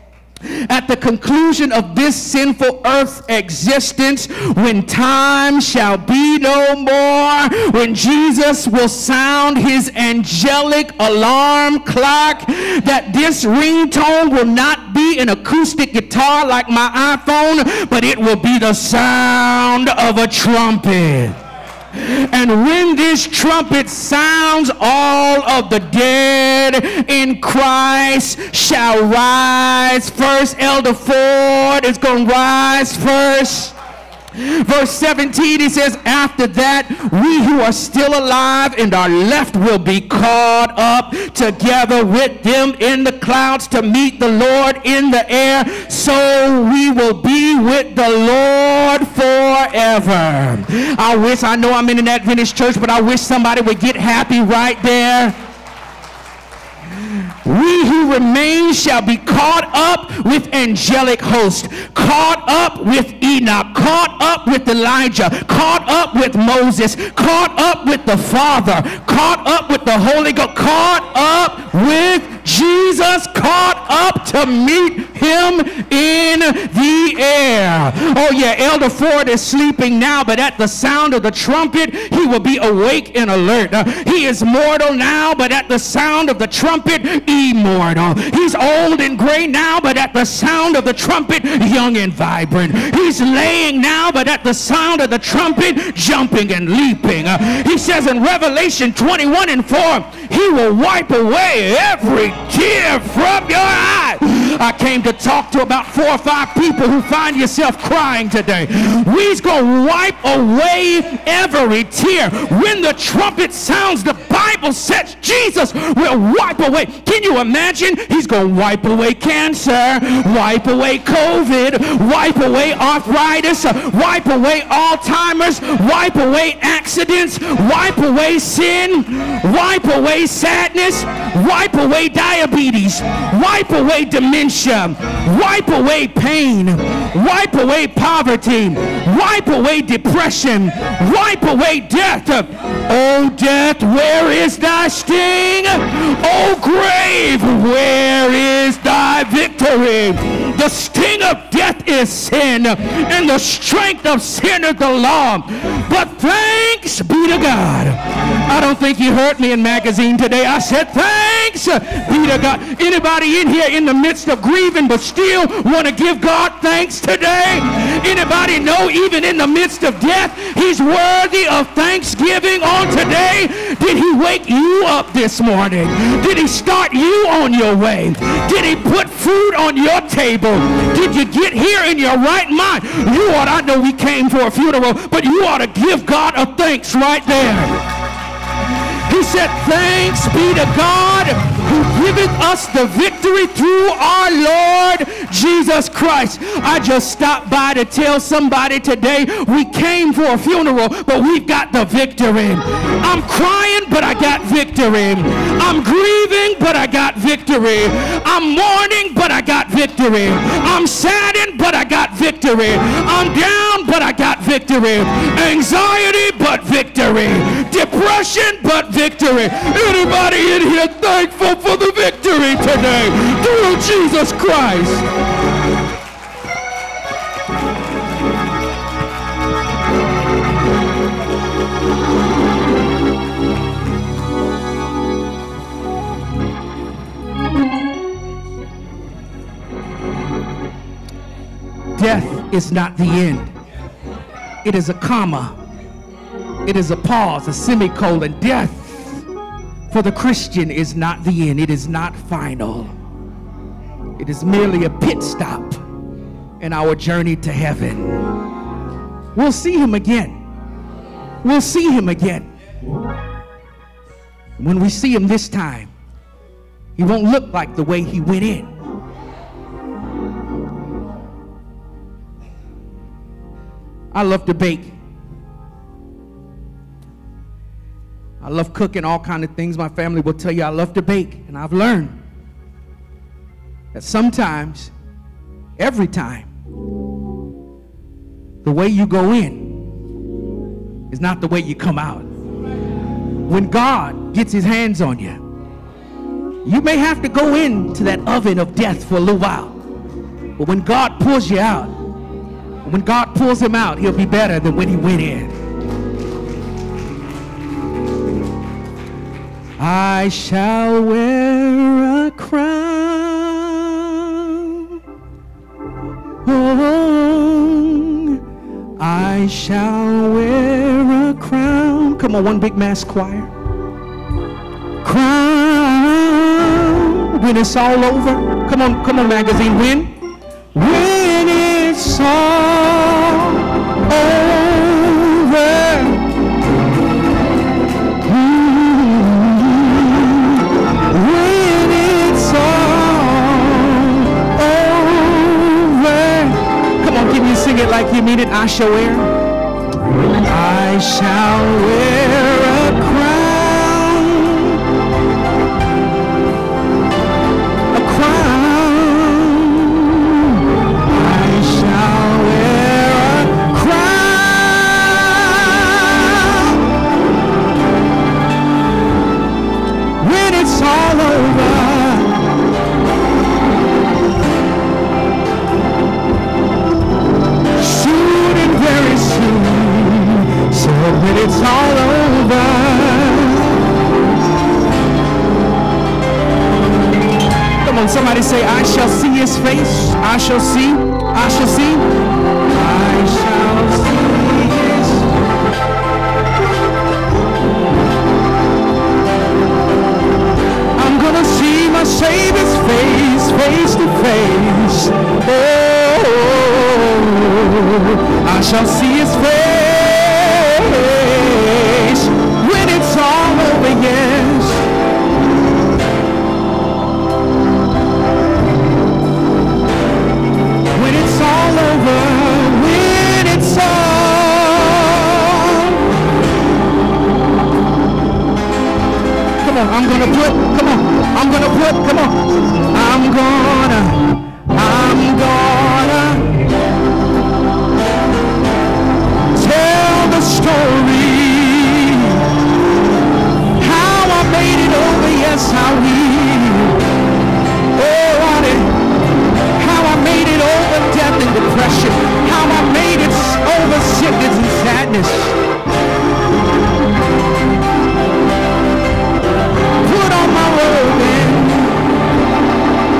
at the conclusion of this sinful earth existence, when time shall be no more, when Jesus will sound his angelic alarm clock, that this ringtone will not be an acoustic guitar like my iPhone, but it will be the sound of a trumpet. And when this trumpet sounds, all of the dead in Christ shall rise first. Elder Ford is going to rise first. Verse 17, he says, after that, we who are still alive and are left will be caught up together with them in the clouds to meet the Lord in the air. So we will be with the Lord forever. I know I'm in an Adventist church, but I wish somebody would get happy right there. We who remain shall be caught up with angelic hosts, caught up with Enoch, caught up with Elijah, caught up with Moses, caught up with the Father, caught up with the Holy Ghost, caught up with Jesus, caught up to meet him in the air. Oh yeah, Elder Ford is sleeping now, but at the sound of the trumpet, he will be awake and alert. He is mortal now, but at the sound of the trumpet, immortal. He's old and gray now, but at the sound of the trumpet, young and vibrant. He's laying now, but at the sound of the trumpet, jumping and leaping. He says in Revelation 21:4, he will wipe away every tear from your eye. I came to talk to about 4 or 5 people who find yourself crying today. We's gonna wipe away every tear. When the trumpet sounds, the Bible says Jesus will wipe away. Can you imagine? He's gonna wipe away cancer, wipe away COVID, wipe away arthritis, wipe away Alzheimer's, wipe away accidents, wipe away sin, wipe away sadness, wipe away diabetes, wipe away dementia, wipe away pain, wipe away poverty, wipe away depression, wipe away death. Oh death, where is thy sting? Oh grave, where is thy victory? The sting of death is sin, and the strength of sin is the law. But thanks be to God. I don't think you heard me in magazine today. I said thanks be to God. Anybody Anybody in here in the midst of grieving but still want to give God thanks today? Anybody know even in the midst of death, he's worthy of thanksgiving on today? Did he wake you up this morning? Did he start you on your way? Did he put food on your table? Did you get here in your right mind? I know we came for a funeral, but you ought to give God a thanks right there. He said, thanks be to God who giveth us the victory through our Lord Jesus Christ. I just stopped by to tell somebody today we came for a funeral, but we've got the victory. I'm crying, but I got victory. I'm grieving, but I got victory. I'm mourning, but I got victory. I'm saddened, but I got victory. I'm down, but I got victory. Anxiety, but victory. Depression, but victory. Anybody in here thankful for the victory today through Jesus Christ? Death is not the end. It is a comma. It is a pause, a semicolon. Death for the Christian is not the end. It is not final. It is merely a pit stop in our journey to heaven. We'll see him again. We'll see him again. When we see him this time, he won't look like the way he went in. I love to bake. I love cooking all kinds of things. My family will tell you I love to bake. And I've learned that sometimes, every time, the way you go in is not the way you come out. When God gets his hands on you, you may have to go into that oven of death for a little while. But when God pulls you out, when God pulls him out, he'll be better than when he went in. I shall wear a crown. Oh, I shall wear a crown. Come on, one big mass choir. Crown. When it's all over. Come on, magazine. When it's all over. When it's all over. Come on, can you sing it like you mean it? I shall wear. I shall wear a crown. A crown. I shall wear a crown. When it's all over. Soon and very soon. So when it's all over. Come on, somebody say, I shall see his face. I shall see. I shall see. I shall see his. I'm gonna see my Savior's face, face to face. Oh, I shall see his face when it's all over, yes. When it's all over, when it's all. Come on, I'm gonna put, come on, I'm gonna put, come on. I'm gonna tell the story. How I made it over, yes, how we. Oh, how I made it over death and depression. How I made it over sickness and sadness. Put on my robe and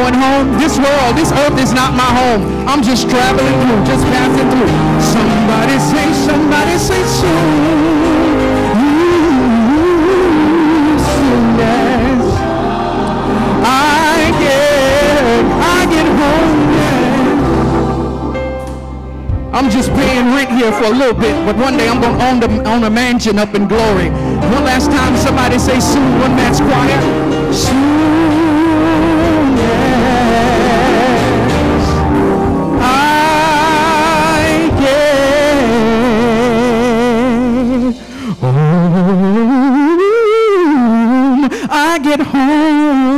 going home. This world, this earth is not my home. I'm just traveling through, just passing through. Somebody say soon. Soon as I get home. I'm just paying rent here for a little bit, but one day I'm going to own a mansion up in glory. One last time, somebody say soon, one man's choir. Soon as I get home.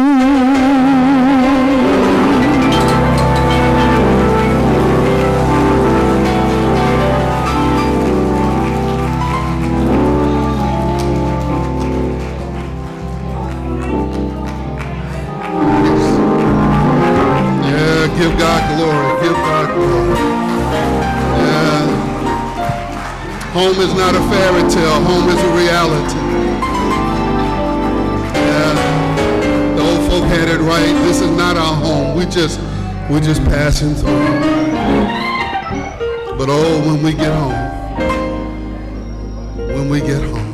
Give God glory. Give God glory. Yeah. Home is not a fairy tale. Home is a reality. Yeah. The old folk had it right. This is not our home. We're just passing through. But oh, when we get home. When we get home.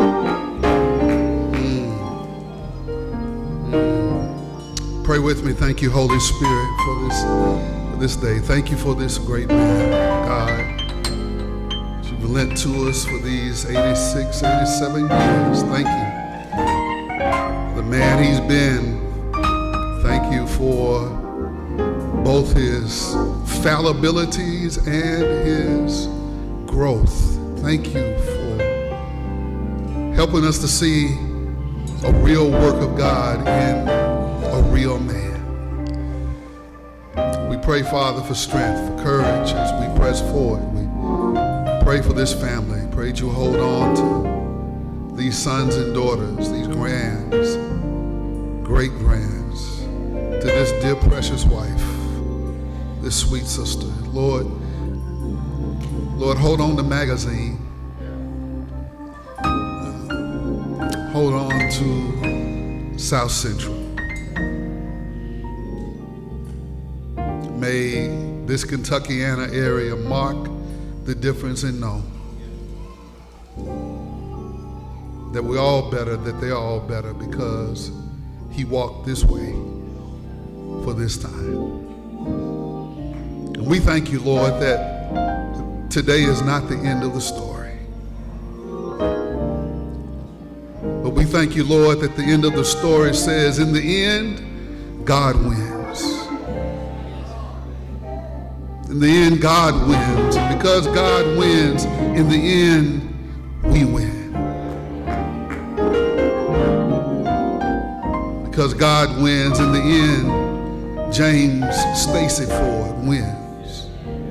Pray with me. Thank you, Holy Spirit, for this day. Thank you for this great man, God. You've lent to us for these 86, 87 years. Thank you. The man he's been. Thank you for both his fallibilities and his growth. Thank you for helping us to see a real work of God in a real man. We pray, Father, for strength, for courage as we press forward. We pray for this family. Pray that you hold on to these sons and daughters, these grands, great grands, to this dear precious wife, this sweet sister. Lord, hold on to Magazine. Hold on to South Central. May this Kentuckiana area mark the difference and know that we're all better, that they're all better because he walked this way for this time. And we thank you, Lord, that today is not the end of the story. But we thank you, Lord, that the end of the story says, in the end, God wins. In the end, God wins. And because God wins, in the end, we win. Because God wins, in the end, James Stacy Ford wins.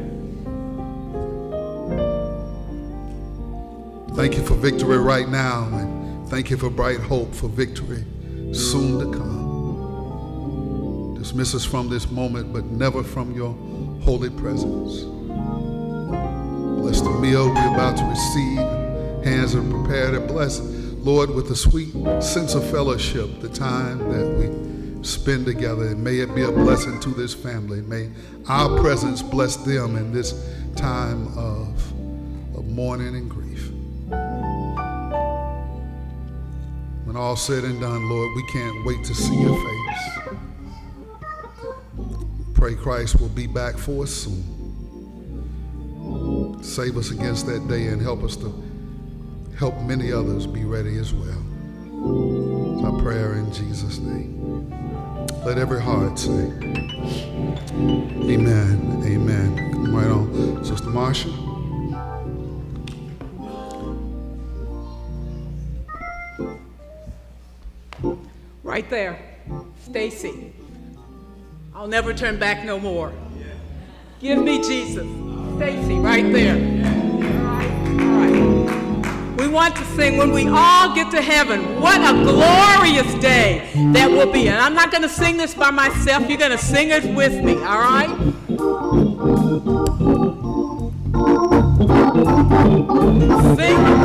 Thank you for victory right now, and thank you for bright hope for victory soon to come. Dismiss us from this moment, but never from your holy presence. Bless the meal we're about to receive. Hands are prepared to bless, Lord, with a sweet sense of fellowship, the time that we spend together. And may it be a blessing to this family. May our presence bless them in this time of mourning and grief. When all's said and done, Lord, we can't wait to see your face. Pray Christ will be back for us soon. Save us against that day and help us to help many others be ready as well. It's our prayer in Jesus' name. Let every heart say, amen, amen. Come right on. Sister Marsha. Right there, Stacy. I'll never turn back no more. Give me Jesus. Stacy, right there. All right. We want to sing when we all get to heaven. What a glorious day that will be. And I'm not going to sing this by myself. You're going to sing it with me, all right? Sing.